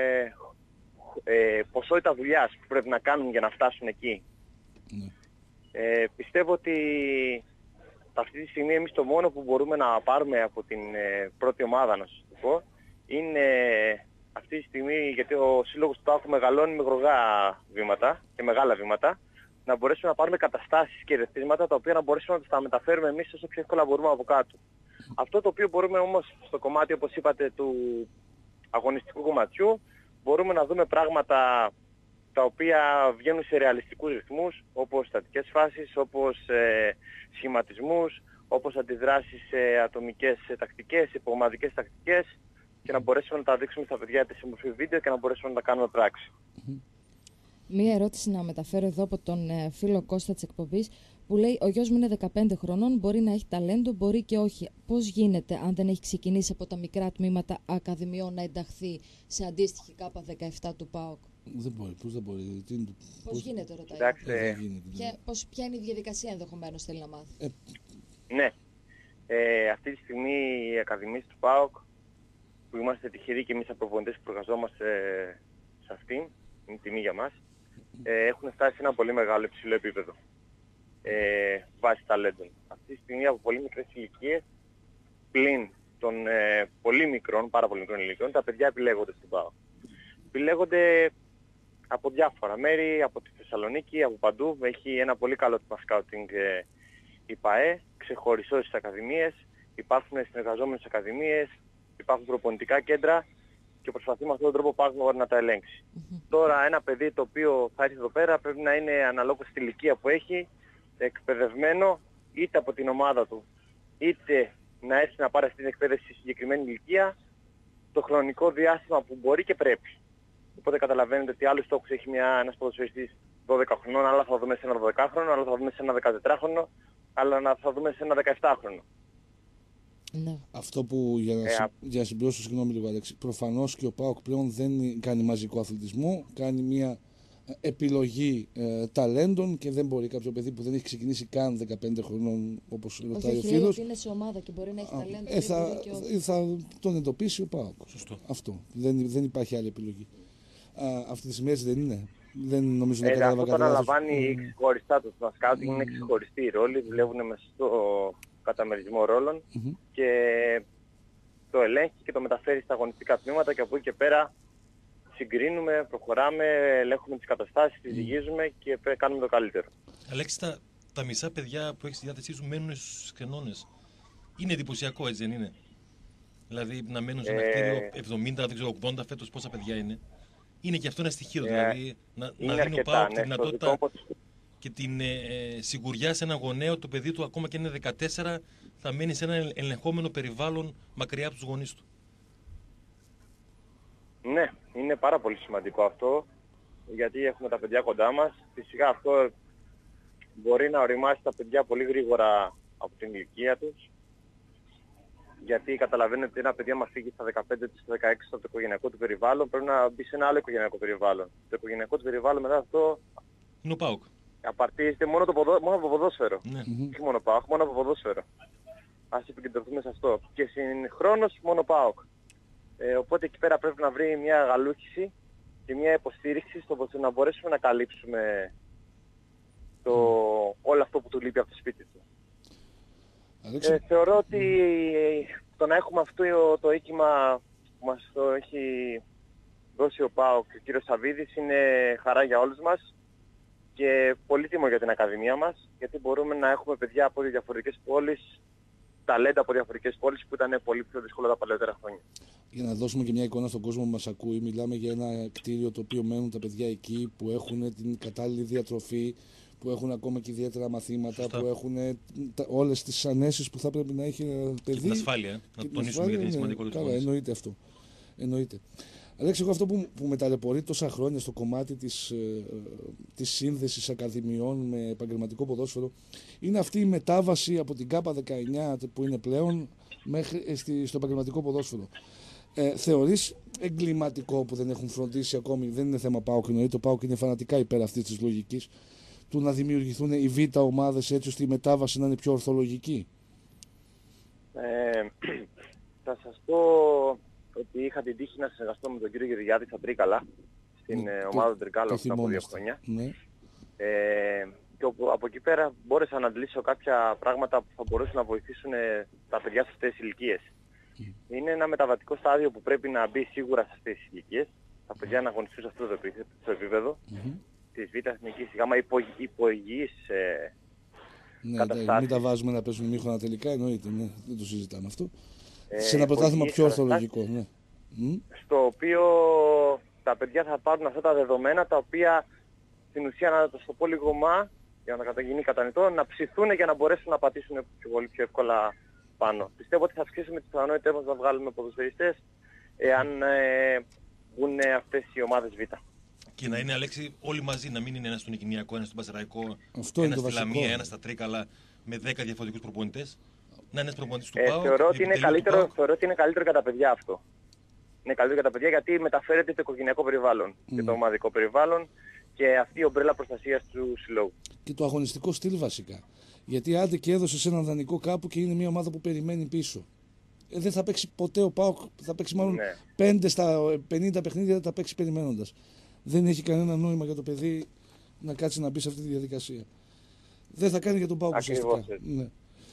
ποσότητα δουλειάς που πρέπει να κάνουν για να φτάσουν εκεί. Πιστεύω ότι αυτή τη στιγμή εμείς το μόνο που μπορούμε να πάρουμε από την πρώτη ομάδα, να σας το πω, είναι αυτή τη στιγμή, γιατί ο σύλλογος του ΠΑΟΚ μεγαλώνει με γρογά βήματα και μεγάλα βήματα, να μπορέσουμε να πάρουμε καταστάσεις και ρεθίσματα τα οποία να μπορέσουμε να τα μεταφέρουμε εμείς όσο πιο εύκολα μπορούμε από κάτω. Αυτό το οποίο μπορούμε όμως στο κομμάτι, όπως είπατε, του αγωνιστικού κομματιού, μπορούμε να δούμε πράγματα τα οποία βγαίνουν σε ρεαλιστικούς ρυθμούς, όπως στατικές φάσεις, όπως σχηματισμούς, όπως αντιδράσεις σε ατομικές τακτικές, σε υπομαδικές τακτικές, και να μπορέσουμε να τα δείξουμε στα παιδιά σε μορφή βίντεο και να μπορέσουμε να τα κάνουμε πράξη. Μία ερώτηση να μεταφέρω εδώ από τον φίλο Κώστα της εκπομπής, που λέει: ο γιος μου είναι 15 χρονών, μπορεί να έχει ταλέντο, μπορεί και όχι. Πώς γίνεται, αν δεν έχει ξεκινήσει από τα μικρά τμήματα ακαδημιών, να ενταχθεί σε αντίστοιχη ΚΑΠΑ 17 του ΠΑΟΚ? Δεν μπορεί, πώς δεν μπορεί. Πώς γίνεται, ρωτάει. Κοιτάξτε, ποια είναι η διαδικασία, ενδεχομένως θέλει να μάθει? Ναι. Αυτή τη στιγμή οι ακαδημίες του ΠΑΟΚ, που είμαστε τυχεροί και εμείς από προπονητές που εργαζόμαστε σε αυτήν, είναι τιμή για μας, έχουν φτάσει σε ένα πολύ μεγάλο υψηλό επίπεδο βάσει ταλέντων. Αυτή τη στιγμή από πολύ μικρές ηλικίες, πλην των πολύ μικρών, πάρα πολύ μικρών ηλικιών, τα παιδιά επιλέγονται στην ΠΑΟΚ. Επιλέγονται από διάφορα μέρη, από τη Θεσσαλονίκη, από παντού. Έχει ένα πολύ καλό τμήμα σκάουτινγκ η ΠΑΕ, ξεχωριστό στις ακαδημίες, υπάρχουν συνεργαζόμενες στις ακαδημίες, υπάρχουν προπονητικά κέντρα και προσπαθεί με αυτόν τον τρόπο πάνω να τα ελέγξει. Τώρα ένα παιδί το οποίο θα έρθει εδώ πέρα πρέπει να είναι αναλόγως στη ηλικία που έχει, εκπαιδευμένο είτε από την ομάδα του, είτε να έρθει να πάρει αυτή την εκπαίδευση στη συγκεκριμένη ηλικία, το χρονικό διάστημα που μπορεί και πρέπει. Οπότε καταλαβαίνετε ότι άλλους στόχους έχει ένας ποδοσφαιριστής 12 χρονών, αλλά θα δούμε σε ένα 12χρονο, αλλά θα δούμε σε ένα 14χρονο, αλλά θα δούμε σε ένα 17χρονο. Ναι. Αυτό που για να συμπληρώσω, συγγνώμη λίγο Αλέξη, προφανώς και ο ΠΑΟΚ πλέον δεν κάνει μαζικό αθλητισμό, κάνει μια επιλογή ταλέντων και δεν μπορεί κάποιο παιδί που δεν έχει ξεκινήσει καν 15 χρονών, όπως ρωτάει ο φίλος. Όχι, είναι σε ομάδα και μπορεί να έχει ταλέντο. Θα τον εντοπίσει ο ΠΑΟΚ. Σωστό. Αυτό. Δεν υπάρχει άλλη επιλογή. Αυτή τη στιγμή έτσι δεν είναι. Δεν νομίζω να κατάλαβα αυτό κάτι. το αναλαμβάνει ξεχωριστά το σκάουτινγκ, είναι ξεχωριστή η ρόλη, δουλεύουν μέσα στο καταμερισμό ρόλων και το ελέγχει και το μεταφέρει στα αγωνιστικά τμήματα και από εκεί και πέρα συγκρίνουμε, προχωράμε, ελέγχουμε τις καταστάσεις, τις ζυγίζουμε και κάνουμε το καλύτερο. Αλέξη, τα μισά παιδιά που έχεις στη διάθεσή σου μένουν στους κανόνες. Είναι εντυπωσιακό, έτσι δεν είναι? Δηλαδή να μένουν σε ένα κτίριο 70, δεν ξέρω, 80 φέτος πόσα παιδιά είναι. Είναι και αυτό ένα στοιχείο, δηλαδή να δίνει ο ΠΑΟΚ τη δυνατότητα και την σιγουριά σε ένα γονέο, το παιδί του ακόμα και είναι 14, θα μένει σε ένα ελεγχόμενο περιβάλλον μακριά από τους γονείς του. Ναι, είναι πάρα πολύ σημαντικό αυτό, γιατί έχουμε τα παιδιά κοντά μας. Φυσικά αυτό μπορεί να οριμάσει τα παιδιά πολύ γρήγορα από την ηλικία τους, γιατί καταλαβαίνετε ότι ένα παιδί μας φύγει στα 15 στα 16 από το οικογενειακό του περιβάλλον, πρέπει να μπει σε ένα άλλο οικογενειακό περιβάλλον. Το οικογενειακό του περιβάλλον μετά αυτό είναι ο ΠΑΟΚ. Απαρτίζεται μόνο από ποδόσφαιρο. Ναι. Όχι μόνο ΠΑΟΚ, μόνο από ποδόσφαιρο. Ας επικεντρωθούμε σε αυτό. Και συγχρόνως μόνο ΠΑΟΚ. Οπότε εκεί πέρα πρέπει να βρει μια γαλούχηση και μια υποστήριξη ώστε να μπορέσουμε να καλύψουμε όλο αυτό που του λείπει από το σπίτι του. Θεωρώ ότι το να έχουμε αυτό το οίκημα που μας το έχει δώσει ο ΠΑΟΚ και ο κύριος Σαββίδης είναι χαρά για όλους μας και πολύτιμο για την Ακαδημία μας, γιατί μπορούμε να έχουμε παιδιά από διαφορετικές πόλεις, ταλέντα από διαφορετικές πόλεις που ήταν πολύ πιο δύσκολο τα παλαιότερα χρόνια. Για να δώσουμε και μια εικόνα στον κόσμο που μας ακούει, μιλάμε για ένα κτίριο το οποίο μένουν τα παιδιά εκεί, που έχουν την κατάλληλη διατροφή, που έχουν ακόμα και ιδιαίτερα μαθήματα, σωστά, που έχουν όλες τις ανέσεις που θα πρέπει να έχει ένα παιδί. Και την ασφάλεια, να το τονίσουμε γιατί είναι σημαντικό. Καλά, εννοείται αυτό. Εννοείται. Αλέξη, εγώ αυτό που με ταλαιπωρεί τόσα χρόνια στο κομμάτι της σύνδεσης ακαδημιών με επαγγελματικό ποδόσφαιρο είναι αυτή η μετάβαση από την ΚΑΠΑ 19 που είναι πλέον μέχρι στο επαγγελματικό ποδόσφαιρο. Θεωρείς εγκληματικό που δεν έχουν φροντίσει ακόμη, δεν είναι θέμα ΠΑΟΚ, εννοείται, το ΠΑΟΚ είναι φανατικά υπέρ αυτής της λογικής, του να δημιουργηθούν οι β' ομάδες έτσι ώστε η μετάβαση να είναι πιο ορθολογική? Θα σας πω ότι είχα την τύχη να συνεργαστώ με τον κύριο Γεωργιάδη στα Τρίκαλα, στην ομάδα του Τρικάλα πριν από 2 χρόνια. Ναι. Και από εκεί πέρα μπόρεσα να αντλήσω κάποια πράγματα που θα μπορούσαν να βοηθήσουν τα παιδιά σε αυτές τις ηλικίες. Είναι ένα μεταβατικό στάδιο που πρέπει να μπει σίγουρα σε αυτές τις ηλικίες. Τα παιδιά να αγωνιστούν σε αυτό το επίπεδο της Β' Εθνικής, γάμα υποηγής καταστάσεις. Μην τα βάζουμε να παίζουν μήχωνα τελικά, εννοείται, ναι, δεν το συζητάμε αυτό. Σε ένα πρωτάθλημα πιο ορθολογικό, ναι. Στο οποίο τα παιδιά θα πάρουν αυτά τα δεδομένα, τα οποία στην ουσία, να το στο πω λίγο για να καταγίνει κατανοητό, να ψηθούν για να μπορέσουν να πατήσουν πολύ πιο εύκολα πάνω. Πιστεύω ότι θα αυξήσουμε τις πιθανότητες μας να βγάλουμε ποδοσφαιριστές εάν μπουν αυτές οι ομάδες Β. Και να είναι, Αλέξη, όλοι μαζί, να μην είναι ένας στον Οικηνιακό, ένας στον Παζαραϊκό, ένας στη Λαμία, ένας στα Τρίκαλα, με 10 διαφορετικούς προπονητές. Να είναι ένας προπονητής του ΠΑΟΚ. Θεωρώ ότι είναι καλύτερο για τα παιδιά αυτό. Είναι καλύτερο για τα παιδιά γιατί μεταφέρεται το οικογενειακό περιβάλλον και το ομαδικό περιβάλλον και αυτή η ομπρέλα προστασίας του συλλόγου. Και το αγωνιστικό στυλ βασικά. Γιατί άντε και έδωσε ένα δανεικό κάπου και είναι μια ομάδα που περιμένει πίσω. Δεν θα παίξει ποτέ ο ΠΑΟΚ, θα παίξει μάλλον 5 στα 50 παιχνίδια, δεν θα παίξει περιμένοντας. Δεν έχει κανένα νόημα για το παιδί να κάτσει να μπει σε αυτή τη διαδικασία. Δεν θα κάνει για τον ΠΑΟΚ ουσιαστικά. Ναι.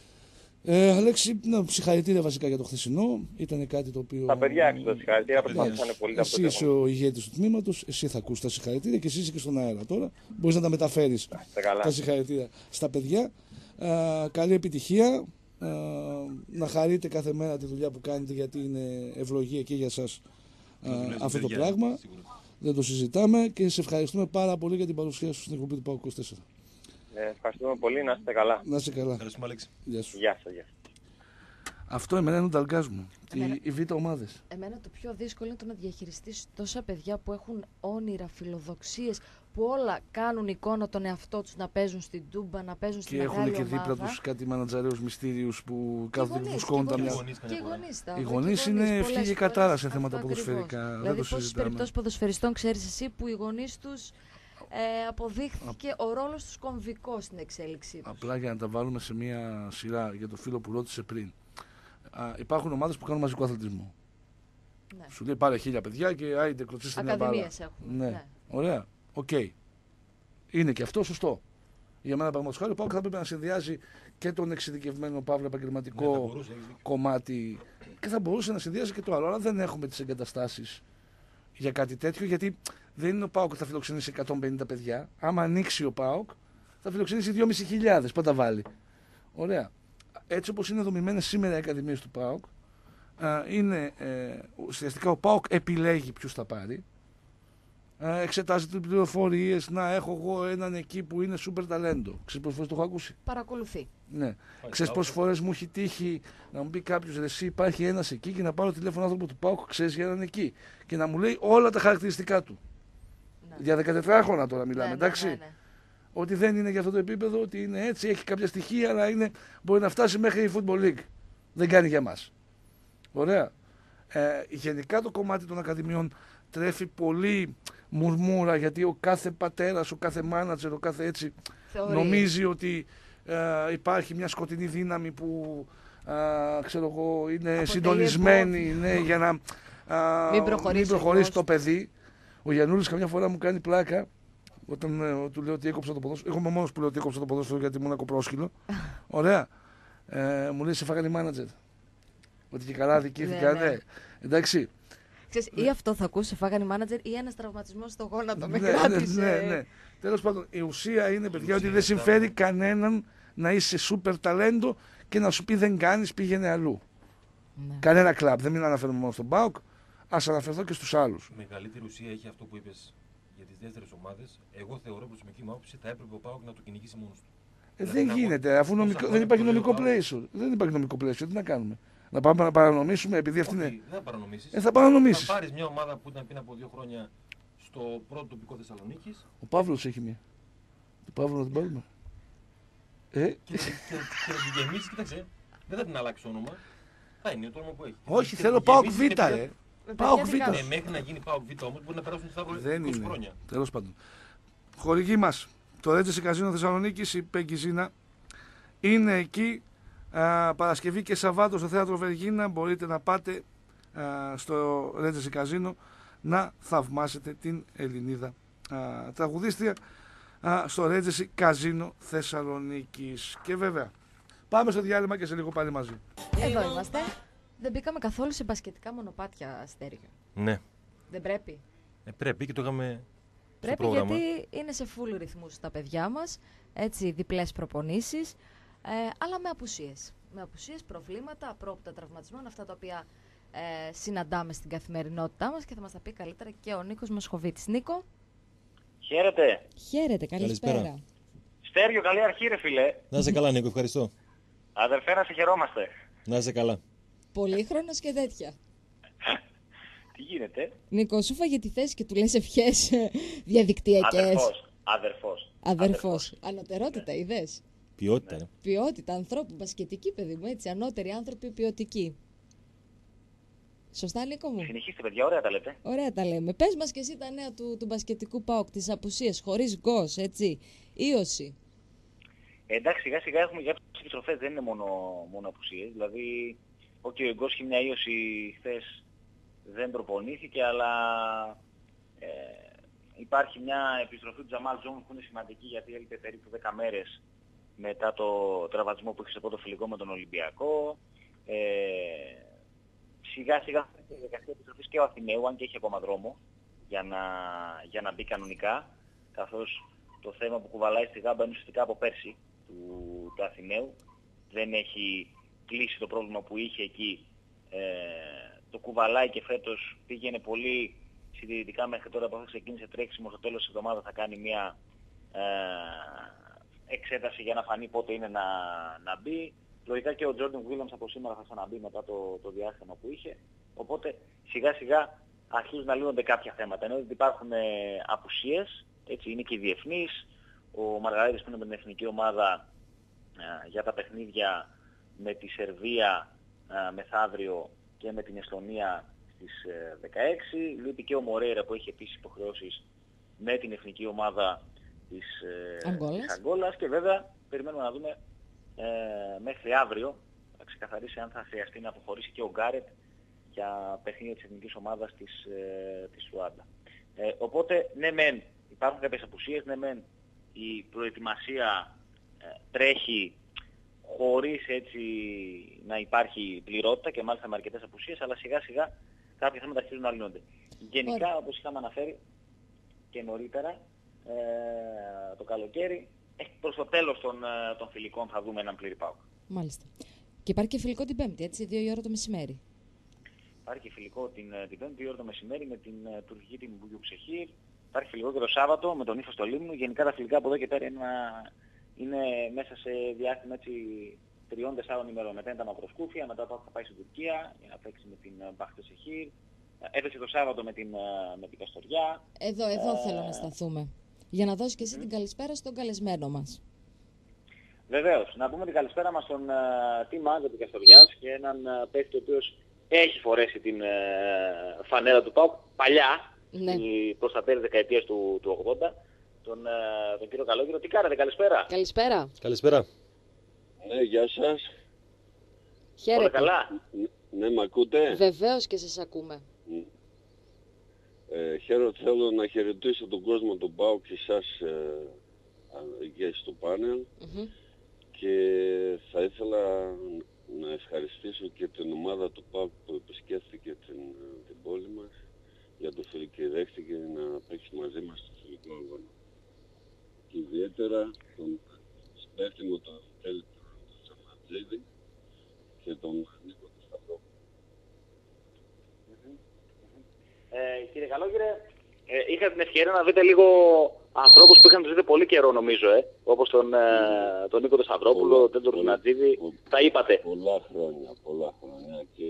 Αλέξη, συγχαρητήρια βασικά για το χθεσινό. Ήταν κάτι το οποίο. Τα παιδιά έξω, συγχαρητήρια, προσπάθησαν πολύ. Εσύ είσαι ο ηγέτης του τμήματος, εσύ θα ακούσει τα συγχαρητήρια και εσύ είσαι και στον αέρα τώρα. Μπορείς να τα μεταφέρεις τα συγχαρητήρια στα παιδιά. Καλή επιτυχία. Να χαρείτε κάθε μέρα τη δουλειά που κάνετε, γιατί είναι ευλογία και για σας αυτό το πράγμα. Σίγουρα. Δεν το συζητάμε και σε ευχαριστούμε πάρα πολύ για την παρουσία σου στην εκπομπή του ΠΑΟΚ 24. Ευχαριστούμε πολύ, να είστε καλά. Να είστε καλά. Ευχαριστούμε, Αλέξη. Γεια σου. Γεια σας. Αυτό εμένα είναι ο ταλγκάς μου. Οι β' ομάδες. Εμένα το πιο δύσκολο είναι το να διαχειριστείς τόσα παιδιά που έχουν όνειρα, φιλοδοξίες, που όλα κάνουν εικόνα τον εαυτό τους να παίζουν στην Τούμπα, να παίζουν στην μεγάλη ομάδα. Και έχουν και δίπλα τους κάτι μανατζαρέους μυστήριους που κάθονται και φουσκώνουν τα μυαλά. Οι γονείς είναι φύγη κατάρα σε θέματα ποδοσφαιρικά. Δηλαδή, πόσες περιπτώσεις ποδοσφαιριστών ξέρεις εσύ που οι γονείς τους αποδείχθηκε ο ρόλος τους κομβικός στην εξέλιξή τους. Απλά για να τα βάλουμε σε μια σειρά για το φίλο που ρώτησε πριν. Υπάρχουν ομάδες που κάνουν μαζικό αθλητισμό. Ναι. Σου λέει πάρε 1000 παιδιά και άιντε κλωτσίστε μια μπάλα. Ακαδημίες έχουμε. Ναι. Ωραία. Οκ. Είναι και αυτό σωστό. Για μένα, παραδείγματος χάρη, ο ΠΑΟΚ θα πρέπει να συνδυάζει και τον εξειδικευμένο παύλα επαγγελματικό κομμάτι και θα μπορούσε να συνδυάζει και το άλλο. Αλλά δεν έχουμε τις εγκαταστάσεις για κάτι τέτοιο, γιατί δεν είναι ο ΠΑΟΚ που θα φιλοξενήσει 150 παιδιά. Άμα ανοίξει ο ΠΑΟΚ, θα φιλοξενήσει 2.500. Πού τα βάλει. Ωραία. Έτσι όπως είναι δομημένες σήμερα οι ακαδημίες του ΠΑΟΚ, είναι ουσιαστικά ο ΠΑΟΚ επιλέγει ποιους θα πάρει. Εξετάζεται πληροφορίες, να έχω εγώ έναν εκεί που είναι σούπερ ταλέντο. Ξέρεις πόσες φορές το έχω ακούσει. Παρακολουθεί. Ναι. Ξέρεις πόσες φορές μου έχει τύχει να μου πει κάποιος ρε εσύ υπάρχει ένας εκεί και να πάρω τηλέφωνο άνθρωπο του ΠΑΟΚ, ξέρεις για έναν εκεί. Και να μου λέει όλα τα χαρακτηριστικά του. Ναι. Για 14 χρόνια τώρα μιλάμε, εντάξει. Ναι. Ότι δεν είναι για αυτό το επίπεδο, ότι είναι έτσι, έχει κάποια στοιχεία, αλλά μπορεί να φτάσει μέχρι η Football League. Δεν κάνει για μας. Ωραία. Γενικά το κομμάτι των ακαδημιών τρέφει πολύ μουρμούρα, γιατί ο κάθε πατέρας, ο κάθε μάνατζερ, ο κάθε έτσι νομίζει ότι υπάρχει μια σκοτεινή δύναμη που ξέρω εγώ, είναι συντονισμένη για να μην προχωρήσει το παιδί. Ο Γιαννούλης καμιά φορά μου κάνει πλάκα όταν του λέω ότι έκοψα το ποδόσφαιρο. Εγώ είμαι ο μόνος που λέω ότι έκοψα το ποδόσφαιρο γιατί ήμουν κοπρόσκυλο. Ωραία. Μου λέει σε φάγανε μάνατζερ. Ότι και καλά δικήθηκα, ναι. Εντάξει. Ξέρεις, ή αυτό θα ακούσει, σε φάγανε μάνατζερ, ή ένας τραυματισμός στο γόνατο με κράτησε. Ναι. Τέλος πάντων, η ουσία είναι, παιδιά, ότι δεν συμφέρει κανέναν να είσαι σούπερ ταλέντο και να σου πει δεν κάνεις, πήγαινε αλλού. Ναι. Κανένα κλαμπ. Δεν μην αναφέρουμε μόνο στον ΠΑΟΚ, ας αναφερθώ και στους άλλους. Μεγαλύτερη ουσία έχει αυτό που είπες για τις δεύτερες ομάδες. Εγώ θεωρώ προσωπική μου άποψη θα έπρεπε ο ΠΑΟΚ να το κυνηγήσει μόνος του. Δεν γίνεται, αφού δεν υπάρχει νομικό πλαίσιο. Δεν υπάρχει νομικό πλαίσιο, τι να κάνουμε. Να πάμε να παρανομήσουμε επειδή αυτή είναι. Δεν θα παρανομήσεις. Θα παρανομήσεις. Θα πάρεις μια ομάδα που ήταν πριν από 2 χρόνια στο πρώτο τοπικό Θεσσαλονίκης. Ο Παύλος έχει μια. Το Παύλο να την πάρουμε. Και να την γεμίσεις, κοίταξε. Δεν θα την αλλάξει το όνομα. Θα είναι το όνομα που έχει. Όχι, θέλω ΠΑΟΚ Β, ΠΑΟΚ Β. Μέχρι να γίνει ΠΑΟΚ Β όμως μπορεί να περάσουν στα 20 χρόνια. Τέλος πάντων. Χορηγή μας. Το Ρέτζεσι Καζίνο Θεσσαλονίκης, η Πεγκιζίνα, είναι εκεί. Παρασκευή και Σαββάτο στο Θέατρο Βεργίνα μπορείτε να πάτε στο Ρέτζεσι Καζίνο να θαυμάσετε την Ελληνίδα τραγουδίστρια στο Ρέτζεσι Καζίνο Θεσσαλονίκης. Και βέβαια πάμε στο διάλειμμα και σε λίγο πάλι μαζί. Εδώ είμαστε. Δεν μπήκαμε καθόλου σε μπασκετικά μονοπάτια, Στέριο. Ναι. Δεν πρέπει. Πρέπει και το είχαμε. Πρέπει γιατί είναι σε full ρυθμούς τα παιδιά μας, έτσι διπλές προπονήσεις. Αλλά με απουσίες. Με απουσίες, προβλήματα, απρόοπτα τραυματισμών, αυτά τα οποία συναντάμε στην καθημερινότητά μας και θα μας τα πει καλύτερα και ο Νίκος Μοσχοβίτης. Νίκο. Χαίρετε. Χαίρετε, καλησπέρα. Στέριο, καλή αρχή ρε φίλε. Να είσαι καλά Νίκο, ευχαριστώ. Αδερφέ, να σε χαιρόμαστε. Να είσαι καλά. Πολύχρονος και τέτοια. Τι γίνεται? Νίκο, σου φάγε τη θέση και του λες ευχές διαδικτυακές. Αδερφός. Ανωτερότητα, είδες. Ποιότητα. Ποιότητα ανθρώπου, μπασκετική παιδί μου, έτσι. Ανώτεροι άνθρωποι ποιοτικοί. Σωστά, Νίκο μου. Συνεχίστε, παιδιά, ωραία τα λέτε. Ωραία τα λέμε. Πες μας και εσύ τα νέα του μπασκετικού ΠΑΟΚ, τις απουσίες, χωρίς γκος, έτσι. Ήωση. Εντάξει, σιγά σιγά έχουμε για τις επιστροφές, δεν είναι μόνο απουσίες. Δηλαδή, ο Γκος είχε μια ίωση χθες, δεν προπονήθηκε, αλλά υπάρχει μια επιστροφή του Τζαμάλ Τζόνς που είναι σημαντική γιατί έλειπε περίπου 10 μέρες μετά το τραυματισμό που είχε σε πρώτο φιλικό με τον Ολυμπιακό. Σιγά σιγά η διαδικασία επιστροφής και ο Αθηναίου, αν και έχει ακόμα δρόμο για να μπει κανονικά, καθώς το θέμα που κουβαλάει στη γάμπα είναι ουσιαστικά από πέρσι του Αθηναίου. Δεν έχει κλείσει το πρόβλημα που είχε εκεί. Το κουβαλάει και φέτος πήγαινε πολύ συντηρητικά μέχρι τώρα που θα ξεκίνησε τρέξιμο. Στο τέλος της εβδομάδας θα κάνει μια εξέταση για να φανεί πότε είναι να μπει. Λογικά και ο Τζόρνταν Βίλιαμς από σήμερα θα ξαναμπεί μετά το διάστημα που είχε. Οπότε σιγά σιγά αρχίζουν να λύνονται κάποια θέματα. Ενώ ότι υπάρχουν απουσίες, έτσι είναι και οι διεθνείς. Ο Μαργαρίτης που είναι με την εθνική ομάδα για τα παιχνίδια με τη Σερβία μεθαύριο και με την Εστονία στις 16. Λείπει και ο Μορέιρα που έχει επίσης υποχρεώσεις με την εθνική ομάδα της Αγκόλας. Και βέβαια περιμένουμε να δούμε μέχρι αύριο θα ξεκαθαρίσει αν θα χρειαστεί να αποχωρήσει και ο Γκάρετ για παιχνίδια της εθνικής ομάδας της Ρουάντα. Οπότε ναι μεν υπάρχουν κάποιες απουσίες, ναι μεν η προετοιμασία τρέχει χωρίς έτσι να υπάρχει πληρότητα και μάλιστα με αρκετές απουσίες, αλλά σιγά σιγά κάποια θέματα αρχίζουν να λύνονται. Γενικά, όπως είχαμε αναφέρει και νωρίτερα, το καλοκαίρι, προς το τέλος των φιλικών θα δούμε έναν πλήρη ΠΑΟΚ. Μάλιστα. Και υπάρχει και φιλικό την Πέμπτη, έτσι, 2 η ώρα το μεσημέρι. Υπάρχει φιλικό την Πέμπτη, 2 η ώρα το μεσημέρι με την τουρκική την Μπουγιουξεχήρ. Υπάρχει φιλικό και το Σάββατο με τον Ύφο στο Λίμνο. Γενικά τα φιλικά από εδώ και πέρα είναι μέσα σε διάστημα 3-4 ημερών. Μετά είναι τα μακροσκούφια, μετά θα πάει στην Τουρκία για να παίξει με την Μπαχτεσεχήρ. Έπαιξε το Σάββατο με την Καστοριά. Εδώ θέλω να σταθούμε. Για να δώσει και εσύ την καλησπέρα στον καλεσμένο μας. Βεβαίως. Να πούμε την καλησπέρα μας στον team manager του Καστοριάς και έναν παίκτη ο οποίος έχει φορέσει την φανέλα του ΠΑΟΚ παλιά, προς τα τέλη δεκαετίας του 80, τον κύριο Καλόγυρο. Τι κάνετε, καλησπέρα. Καλησπέρα. Ναι, γεια σας. Χαίρετε. Όλα καλά. Ναι, μ' ακούτε? Βεβαίως και σας ακούμε. Θέλω να χαιρετήσω τον κόσμο του ΠΑΟΚ και εσάς και στο πάνελ. Και θα ήθελα να ευχαριστήσω και την ομάδα του ΠΑΟΚ που επισκέφθηκε την πόλη μας για το φιλικό και δέχτηκε να παίξει μαζί μας στο φιλικό αγώνα. Και ιδιαίτερα τον συμπαίχτη μου τον Τέλη Τσαματζίδη και τον Νίκο του Σταυρόπουλου. Κύριε Καλόγυρε, είχατε την ευκαιρία να δείτε λίγο ανθρώπους που είχαν τους δείτε πολύ καιρό νομίζω, όπως τον Νίκο του Σταυρόπουλο, τον Τέλη Τσαματζίδη, τα είπατε. Πολλά χρόνια και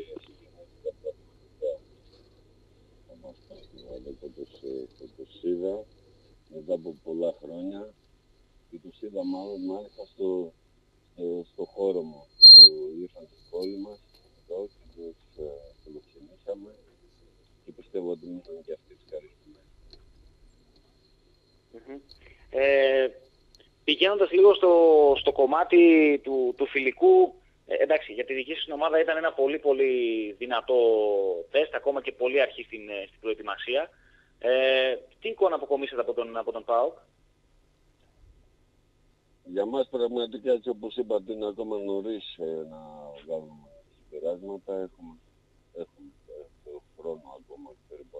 θα τους είδα μετά από πολλά χρόνια και τους είδα μάλιστα στο χώρο μου που ήρθαν στην πόλη μας εδώ και τους φιλοξενήσαμε και πιστεύω ότι ήμουν και αυτοί ευχαριστημένοι. Πηγαίνοντας λίγο στο κομμάτι του φιλικού, εντάξει, για τη δική σας ομάδα ήταν ένα πολύ πολύ δυνατό τεστ, ακόμα και πολύ αρχή στην προετοιμασία. Τι εικόνα αποκομίσατε από τον ΠΑΟΚ? Για μας πραγματικά, έτσι όπως είπατε, είναι ακόμα νωρίς να βγάλουμε συμπεράσματα. Έχουμε το χρόνο ακόμα περίπου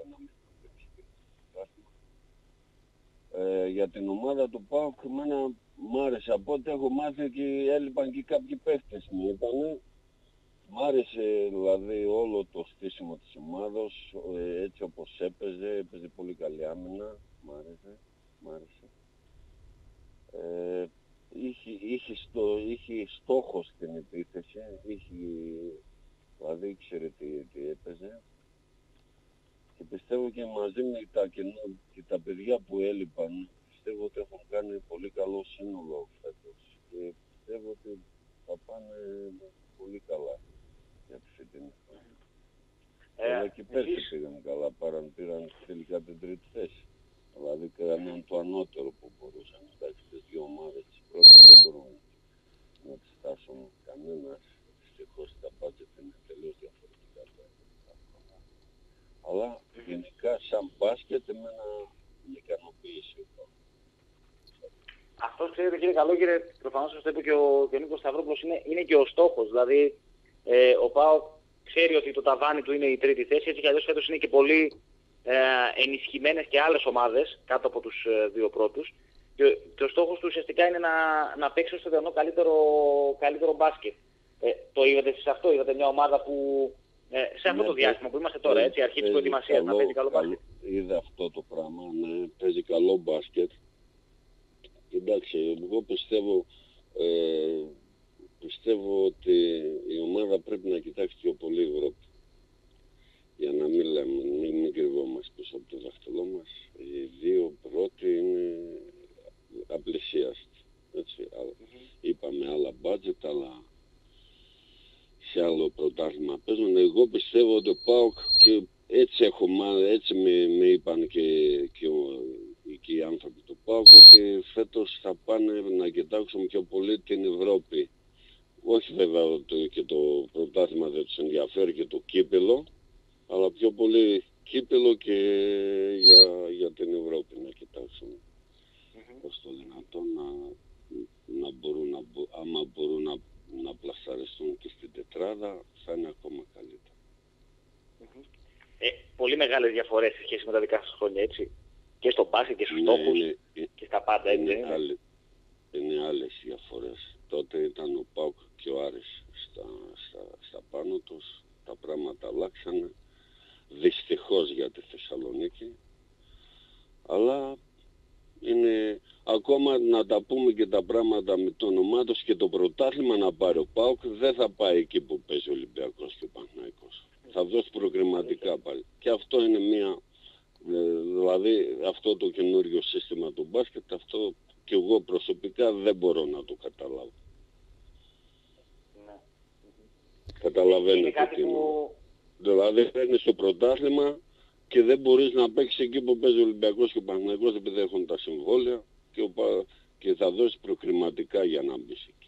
1,5 για την ομάδα του ΠΑΟΚ, εμένα μ' άρεσε. Από ό,τι έχω μάθει και έλειπαν και κάποιοι παίχτες μου είπανε. Μ' άρεσε δηλαδή όλο το στήσιμο της ομάδας, έτσι όπως έπαιζε πολύ καλή άμυνα. Μ' άρεσε. Είχε στόχο στην επίθεση, δηλαδή ήξερε τι έπαιζε. Και πιστεύω και μαζί με τα παιδιά που έλειπαν, πιστεύω ότι έχουν κάνει πολύ καλό σύνολο φέτος. Και πιστεύω ότι θα πάνε πολύ καλά για τη φετινή χρονιά. Αλλά και πέρσι πήγαν καλά, πήραν τελικά την τρίτη θέση. Δηλαδή κάναν το ανώτερο που μπορούσαν. Εντάξει, τις δύο ομάδες της πρώτης δεν μπορούν να τις φτάσουν κανένας. Δυστυχώς τα μπάτζετ είναι τελείως διαφορετικά. Αλλά γενικά σαν μπάσκετ εμένα με ικανοποίησε. Αυτό ξέρετε κύριε Καλόγυρε, προφανώς σας το είπε και ο Νίκος Σταυρόπουλος, είναι και ο στόχος. Δηλαδή ο ΠΑΟΚ ξέρει ότι το ταβάνι του είναι η τρίτη θέση, έτσι κι αλλιώς φέτος είναι και πολύ ενισχυμένες και άλλες ομάδες κάτω από τους δύο πρώτους. Και ο στόχος του ουσιαστικά είναι να παίξει στο διανό καλύτερο μπάσκετ. Το είδατε εσείς αυτό, είδατε μια ομάδα που σε αυτό το διάστημα που είμαστε τώρα, έτσι, αρχή της προετοιμασίας, να παίζει καλό μπάσκετ. Είδα αυτό το πράγμα, ναι, παίζει καλό μπάσκετ. Και εντάξει, εγώ πιστεύω πιστεύω ότι η ομάδα πρέπει να κοιτάξει πιο πολύ Ευρώπη. Για να μην λέμε, μην κρυβόμαστε πίσω από το δάχτυλό μας. Οι δύο πρώτοι είναι απλησίαστοι. Έτσι. Είπαμε άλλα budget, αλλά σε άλλο πρωτάθλημα παίζουν. Εγώ πιστεύω ότι ο ΠΑΟΚ, και έτσι με είπαν και οι άνθρωποι του ΠΑΟΚ, ότι φέτος θα πάνε να κοιτάξουν πιο πολύ την Ευρώπη. Όχι βέβαια ότι και το πρωτάθλημα δεν τους ενδιαφέρει και το κύπελο, αλλά πιο πολύ κύπελο και για την Ευρώπη να κοιτάξουν. Ως το δυνατόν να μπορούν, άμα μπορούν να πλασαριστούν και στην τετράδα, θα είναι ακόμα καλύτερα. Πολύ μεγάλες διαφορές σε σχέση με τα δικά σας χρόνια, έτσι. Και στο μπάσκετ και στους στόχους και στα πάντα, έτσι. Είναι άλλες διαφορές. Τότε ήταν ο ΠΑΟΚ και ο Άρης στα πάνω τους. Τα πράγματα αλλάξανε. Δυστυχώς για τη Θεσσαλονίκη. Αλλά είναι ακόμα να τα πούμε και τα πράγματα με το όνομά τους, και το πρωτάθλημα να πάρει ο ΠΑΟΚ δεν θα πάει εκεί που παίζει ο Ολυμπιακός και ο Παναθηναϊκός. Θα δώσει προκριματικά πάλι. Και αυτό είναι δηλαδή αυτό το καινούριο σύστημα του μπάσκετ, αυτό και εγώ προσωπικά δεν μπορώ να το καταλάβω. Καταλαβαίνετε τι εννοώ. Δηλαδή παίρνεις το πρωτάθλημα και δεν μπορείς να παίξεις εκεί που παίζει ο Ολυμπιακός και ο Παναθηναϊκός, επειδή έχουν τα συμβόλαια και θα δώσεις προκριματικά για να μπεις εκεί.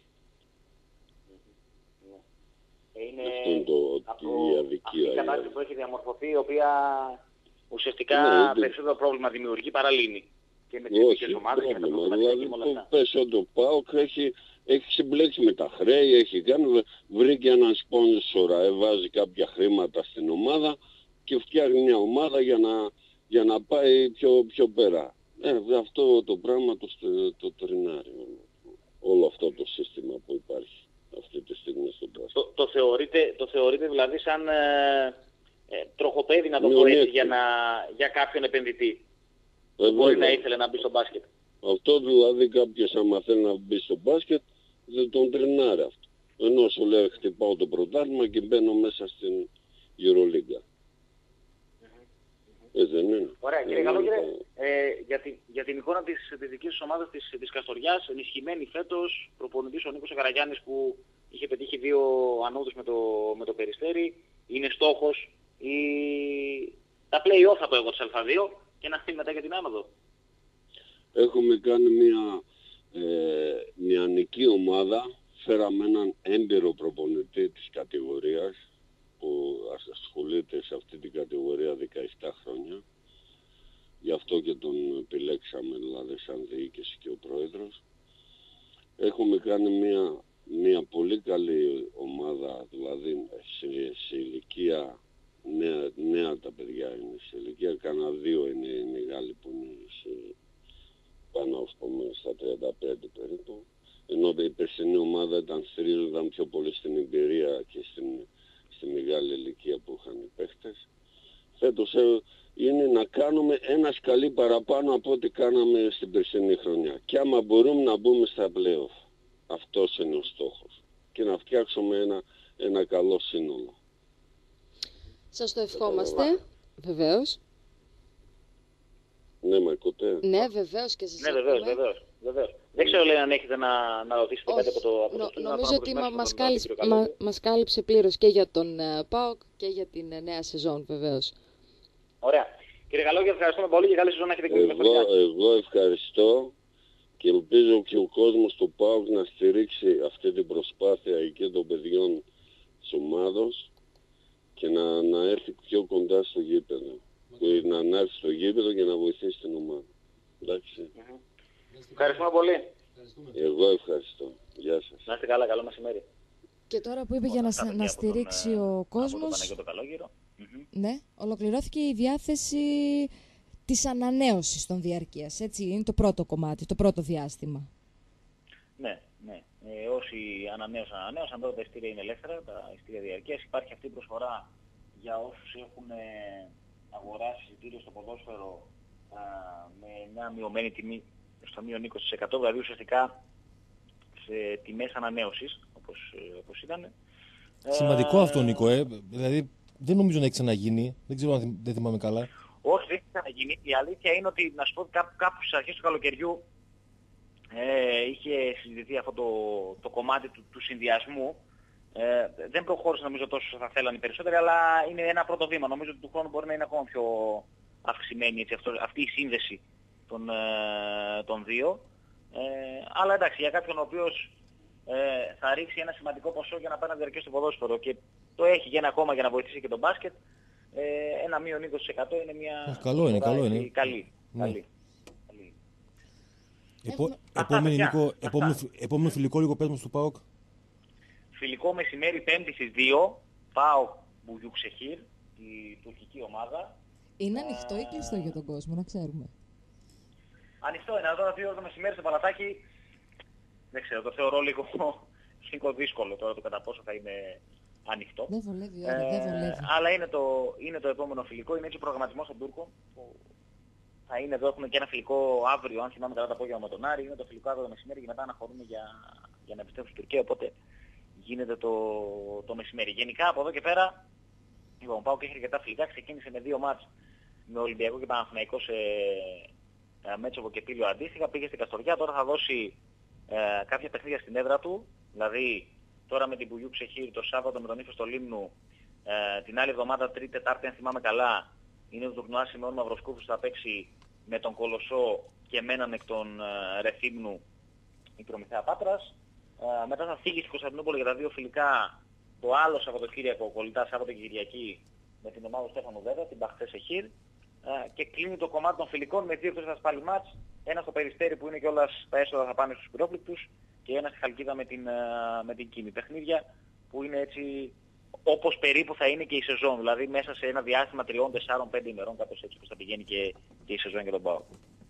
Αυτό είναι η αδικία. Αυτή η κατάσταση που έχει διαμορφωθεί, η οποία ουσιαστικά περισσότερο πρόβλημα δημιουργεί παρά λύνει. Και με τις ειδικές ομάδες και με τα προβληματικά και με όλα αυτά. Πες ότι ο ΠΑΟΚ έχει συμπλέξει με τα χρέη, βρήκε έναν σπόνσορα, βάζει κάποια χρήματα στην ομάδα και φτιάχνει μια ομάδα για να πάει πιο πέρα. Αυτό το πράγμα το τρινάρει όλο αυτό το σύστημα που υπάρχει αυτή τη στιγμή στον μπάσκετ. Το θεωρείτε δηλαδή σαν τροχοπέδι, να το πω έτσι, για κάποιον επενδυτή που μπορεί να ήθελε να μπει στο μπάσκετ. Αυτό δηλαδή κάποιος άμα θέλει να μπει στο μπάσκετ δεν τον τρινάρει αυτό. Ενώ σου λέει χτυπάω το πρωτάθλημα και μπαίνω μέσα στην Euroliga. Δεν είναι. Ωραία, κύριε Καλόγερε, για την εικόνα της δικής της ομάδας της Καστοριάς, ενισχυμένη φέτος, προπονητής ο Νίκος Καραγιάννης που είχε πετύχει 2 ανόδους με το Περιστέρι, είναι στόχος τα play-off θα πω εγώ της Α2 και να φύγει μετά για την άνοδο. Έχουμε κάνει μια νική ομάδα, φέραμε έναν έμπειρο προπονητή της κατηγορίας που ασχολείται σε αυτή την κατηγορία 17 χρόνια. Γι' αυτό και τον επιλέξαμε δηλαδή σαν διοίκηση και ο πρόεδρος. Έχουμε κάνει μια πολύ καλή ομάδα, δηλαδή σε ηλικία νέα τα παιδιά είναι, σε ηλικία κανένα 2 είναι οι μεγάλοι που είναι πάνω στα 35 περίπου. Ενώ η περσινή ομάδα στηρίζονταν πιο πολύ στην εμπειρία και στη μεγάλη ηλικία που είχαν οι παίχτες. Φέτος είναι να κάνουμε ένα σκαλί παραπάνω από ό,τι κάναμε στην περσινή χρονιά. Και άμα μπορούμε να μπούμε στα play-off. Αυτός είναι ο στόχος. Και να φτιάξουμε ένα καλό σύνολο. Σας το ευχόμαστε, βεβαίως. Ναι, με ακούτε. Ναι, βεβαίως και σας ευχόμαστε. Ναι, βεβαίως. Δεν ξέρω, λέει, αν έχετε να ρωτήσετε κάτι από το κοινό. Νομίζω ότι μας κάλυψε πλήρως και για τον ΠΑΟΚ και για την νέα σεζόν, βεβαίως. Ωραία. Κύριε Καλόγερε, ευχαριστούμε πολύ και καλή σεζόν να έχετε και με Εγώ ευχαριστώ και ελπίζω και ο κόσμος του ΠΑΟΚ να στηρίξει αυτή την προσπάθεια εκεί των παιδιών της ομάδος και να έρθει πιο κοντά στο γήπεδο. Να έρθει στο γήπεδο και να βοηθήσει την ομάδα. Εντάξει. Ευχαριστούμε πολύ. Εγώ ευχαριστώ. Γεια σας. Να είστε καλά, καλό μεσημέρι. Και τώρα που είπε για να στηρίξει ο κόσμος, ναι, ολοκληρώθηκε η διάθεση της ανανέωσης των διαρκείας, έτσι, είναι το πρώτο κομμάτι, το πρώτο διάστημα. Ναι. Όσοι ανανέωσαν, τώρα τα ειστήρια είναι ελεύθερα, τα ειστήρια διαρκείας. Υπάρχει αυτή η προσφορά για όσους έχουν αγοράσει εισιτήριο στο ποδόσφαιρο με μια μειωμένη τιμή στο μείον 20%, δηλαδή ουσιαστικά σε τιμές ανανέωσης, όπως ήταν. Σημαντικό αυτό, Νίκο. Δηλαδή δεν νομίζω να έχει ξαναγίνει. Δεν ξέρω αν δεν θυμάμαι καλά. Όχι, δεν έχει ξαναγίνει. Η αλήθεια είναι ότι, να σου πω, κάπου στις αρχές του καλοκαιριού είχε συζητηθεί αυτό το κομμάτι του συνδυασμού. Δεν προχώρησε νομίζω τόσο όσο θα θέλανε οι περισσότεροι, αλλά είναι ένα πρώτο βήμα. Νομίζω ότι του χρόνου μπορεί να είναι ακόμα πιο αυξημένη αυτή η σύνδεση των δύο. Αλλά εντάξει, για κάποιον ο οποίος θα ρίξει ένα σημαντικό ποσό για να πάει να διαρκέσει το ποδόσφαιρο και το έχει για ένα ακόμα για να βοηθήσει και τον μπάσκετ, ένα μείον 20% είναι μια καλό είναι. Καλή. Επόμενο φιλικό λίγο πες μας του ΠΑΟΚ. Φιλικό μεσημέρι 5η στις 2, ΠΑΟΚ Μπουγιουξεχίρ, η τουρκική ομάδα. Είναι ανοιχτό ή κλειστό για τον κόσμο, να ξέρουμε? Ανοιχτό είναι, τώρα 2 το μεσημέρι στο Παλατάκι. Δεν ξέρω, το θεωρώ λίγο δύσκολο τώρα το κατά πόσο θα είναι ανοιχτό. Δεν βολεύει, δεν βολεύει. Αλλά είναι το επόμενο φιλικό, είναι έτσι ο προγραμματισμός των Τούρκων. Θα είναι εδώ, έχουμε και ένα φιλικό αύριο, αν θυμάμαι καλά το απόγευμα με τον Άρη. Είναι το φιλικό αύριο το μεσημέρι και μετά αναχωρούμε για να επιστρέψουμε στην Τουρκία. Οπότε γίνεται το μεσημέρι. Γενικά από εδώ και πέρα, λοιπόν, ο ΠΑΟΚ έχει αρκετά φιλικά. Ξεκίνησε με 2 μάτς με Ολυμπιακό και Παναθηναϊκό σε Μέτσοβο και Πήλιο αντίστοιχα. Πήγε στην Καστοριά, τώρα θα δώσει κάποια παιχνίδια στην έδρα του. Δηλαδή τώρα με την Μπουγιουξεχίρ το Σάββατο με τον Ύφος στο Λίμνου. Την άλλη εβδομάδα, Τρίτη, Τετάρτη, αν θυμάμαι καλά, είναι το τουρνουά Σιμεών Μαυροσκούφου, θα παίξει με τον Κολοσσό και με έναν εκ των Ρεθύμνου η Προμηθέα Πάτρας. Μετά θα φύγει στην Κωνσταντινούπολη για τα 2 φιλικά το άλλο Σαββατοκύριακο, κολλητά Σάββατο και Κυριακή, με την ομάδα του Στέφανου Βέβα, την Μπαχτσέσεχίρ. Και κλείνει το κομμάτι των φιλικών με 2 εκτός πάλι μάτς. Ένα στο Περιστέρι που είναι κιόλας τα έσοδα θα πάνε στους πυρόπληκτους και ένα στη Χαλκίδα με την Κίνη. Παιχνίδια που είναι έτσι όπως περίπου θα είναι και η σεζόν. Δηλαδή μέσα σε ένα διάστημα 3, 4, 5 ημερών, κάπως έτσι, όπως θα πηγαίνει και η σεζόν για τον ΠΑΟΚ.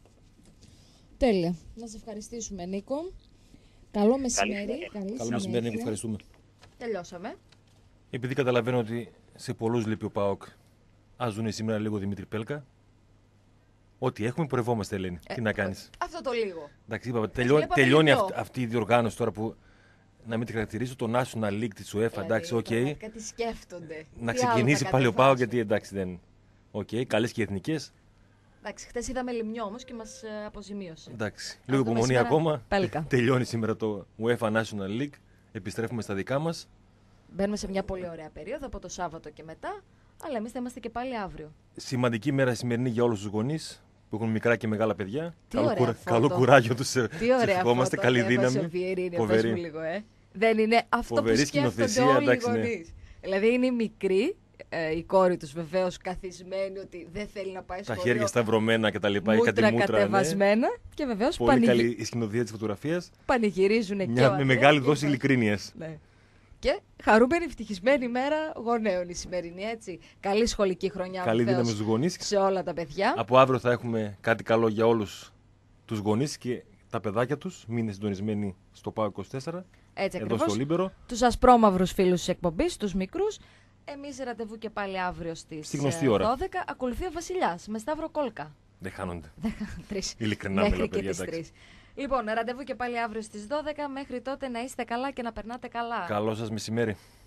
Τέλεια. Να σε ευχαριστήσουμε, Νίκο. Καλό μεσημέρι. Καλό μεσημέρι, Νίκο. Ευχαριστούμε. Τελειώσαμε. Επειδή καταλαβαίνω ότι σε πολλούς λείπει ο ΠΑΟΚ, ας δουν σήμερα λίγο Δημήτρη Πέλκα. Ό,τι έχουμε, πορευόμαστε, Ελένη. Τι να κάνεις. Αυτό το λίγο. Εντάξει, είπαμε, τελειώνει αυτή η διοργάνωση τώρα που. Να μην τη χαρακτηρίσω το National League της UEFA, εντάξει, οκ. Κάτι σκέφτονται. Να ξεκινήσει πάλι ο ΠΑΟΚ, γιατί εντάξει δεν. Οκ, καλές και εθνικές. Εντάξει, χτες είδαμε Λιμνιό όμως και μας αποζημίωσε. Εντάξει, λίγο υπομονή ακόμα. Πέλκα. Τελειώνει σήμερα το UEFA National League. Επιστρέφουμε στα δικά μας. Μπαίνουμε σε μια πολύ ωραία περίοδο από το Σάββατο και μετά, αλλά εμείς θα είμαστε και πάλι αύριο. Σημαντική μέρα σημερινή για όλους τους γονείς που έχουν μικρά και μεγάλα παιδιά. Καλό κουράγιο τους ευχόμαστε, καλή δύναμη. Φοβερή. Λίγο, Δεν είναι αυτό που σκέφτονται όλοι οι γονείς. Δηλαδή είναι μικρή, η κόρη τους βεβαίως καθισμένη ότι δεν θέλει να πάει σχολείο. Τα χέρια σταυρωμένα κτλ. Μούτρα κατεβασμένα και βεβαίως πολύ καλή η σκηνοθεσία της φωτογραφίας. Πανηγυρίζουν και με μεγάλη δόση ειλικρίνειας. Ναι. Και χαρούμενη, ευτυχισμένη ημέρα γονέων η σημερινή, έτσι. Καλή σχολική χρονιά. Καλή δύναμη στους γονείς. Σε όλα τα παιδιά. Από αύριο θα έχουμε κάτι καλό για όλους τους γονείς και τα παιδάκια τους. Μείνε συντονισμένοι στο ΠΑΟΚ 24. Έτσι εδώ ακριβώς. Στο Λίμπερο. Τους ασπρόμαυρους φίλους της εκπομπής, τους μικρούς. Εμείς ραντεβού και πάλι αύριο στις 12. Ακολουθεί ο Βασιλιάς με Σταύρο Κόλκα. Δεν χάνονται. Τρεις. Ειλικρινά μέχρι μιλάω, και τις 3. Λοιπόν, ραντεβού και πάλι αύριο στις 12. Μέχρι τότε να είστε καλά και να περνάτε καλά. Καλό σας μεσημέρι.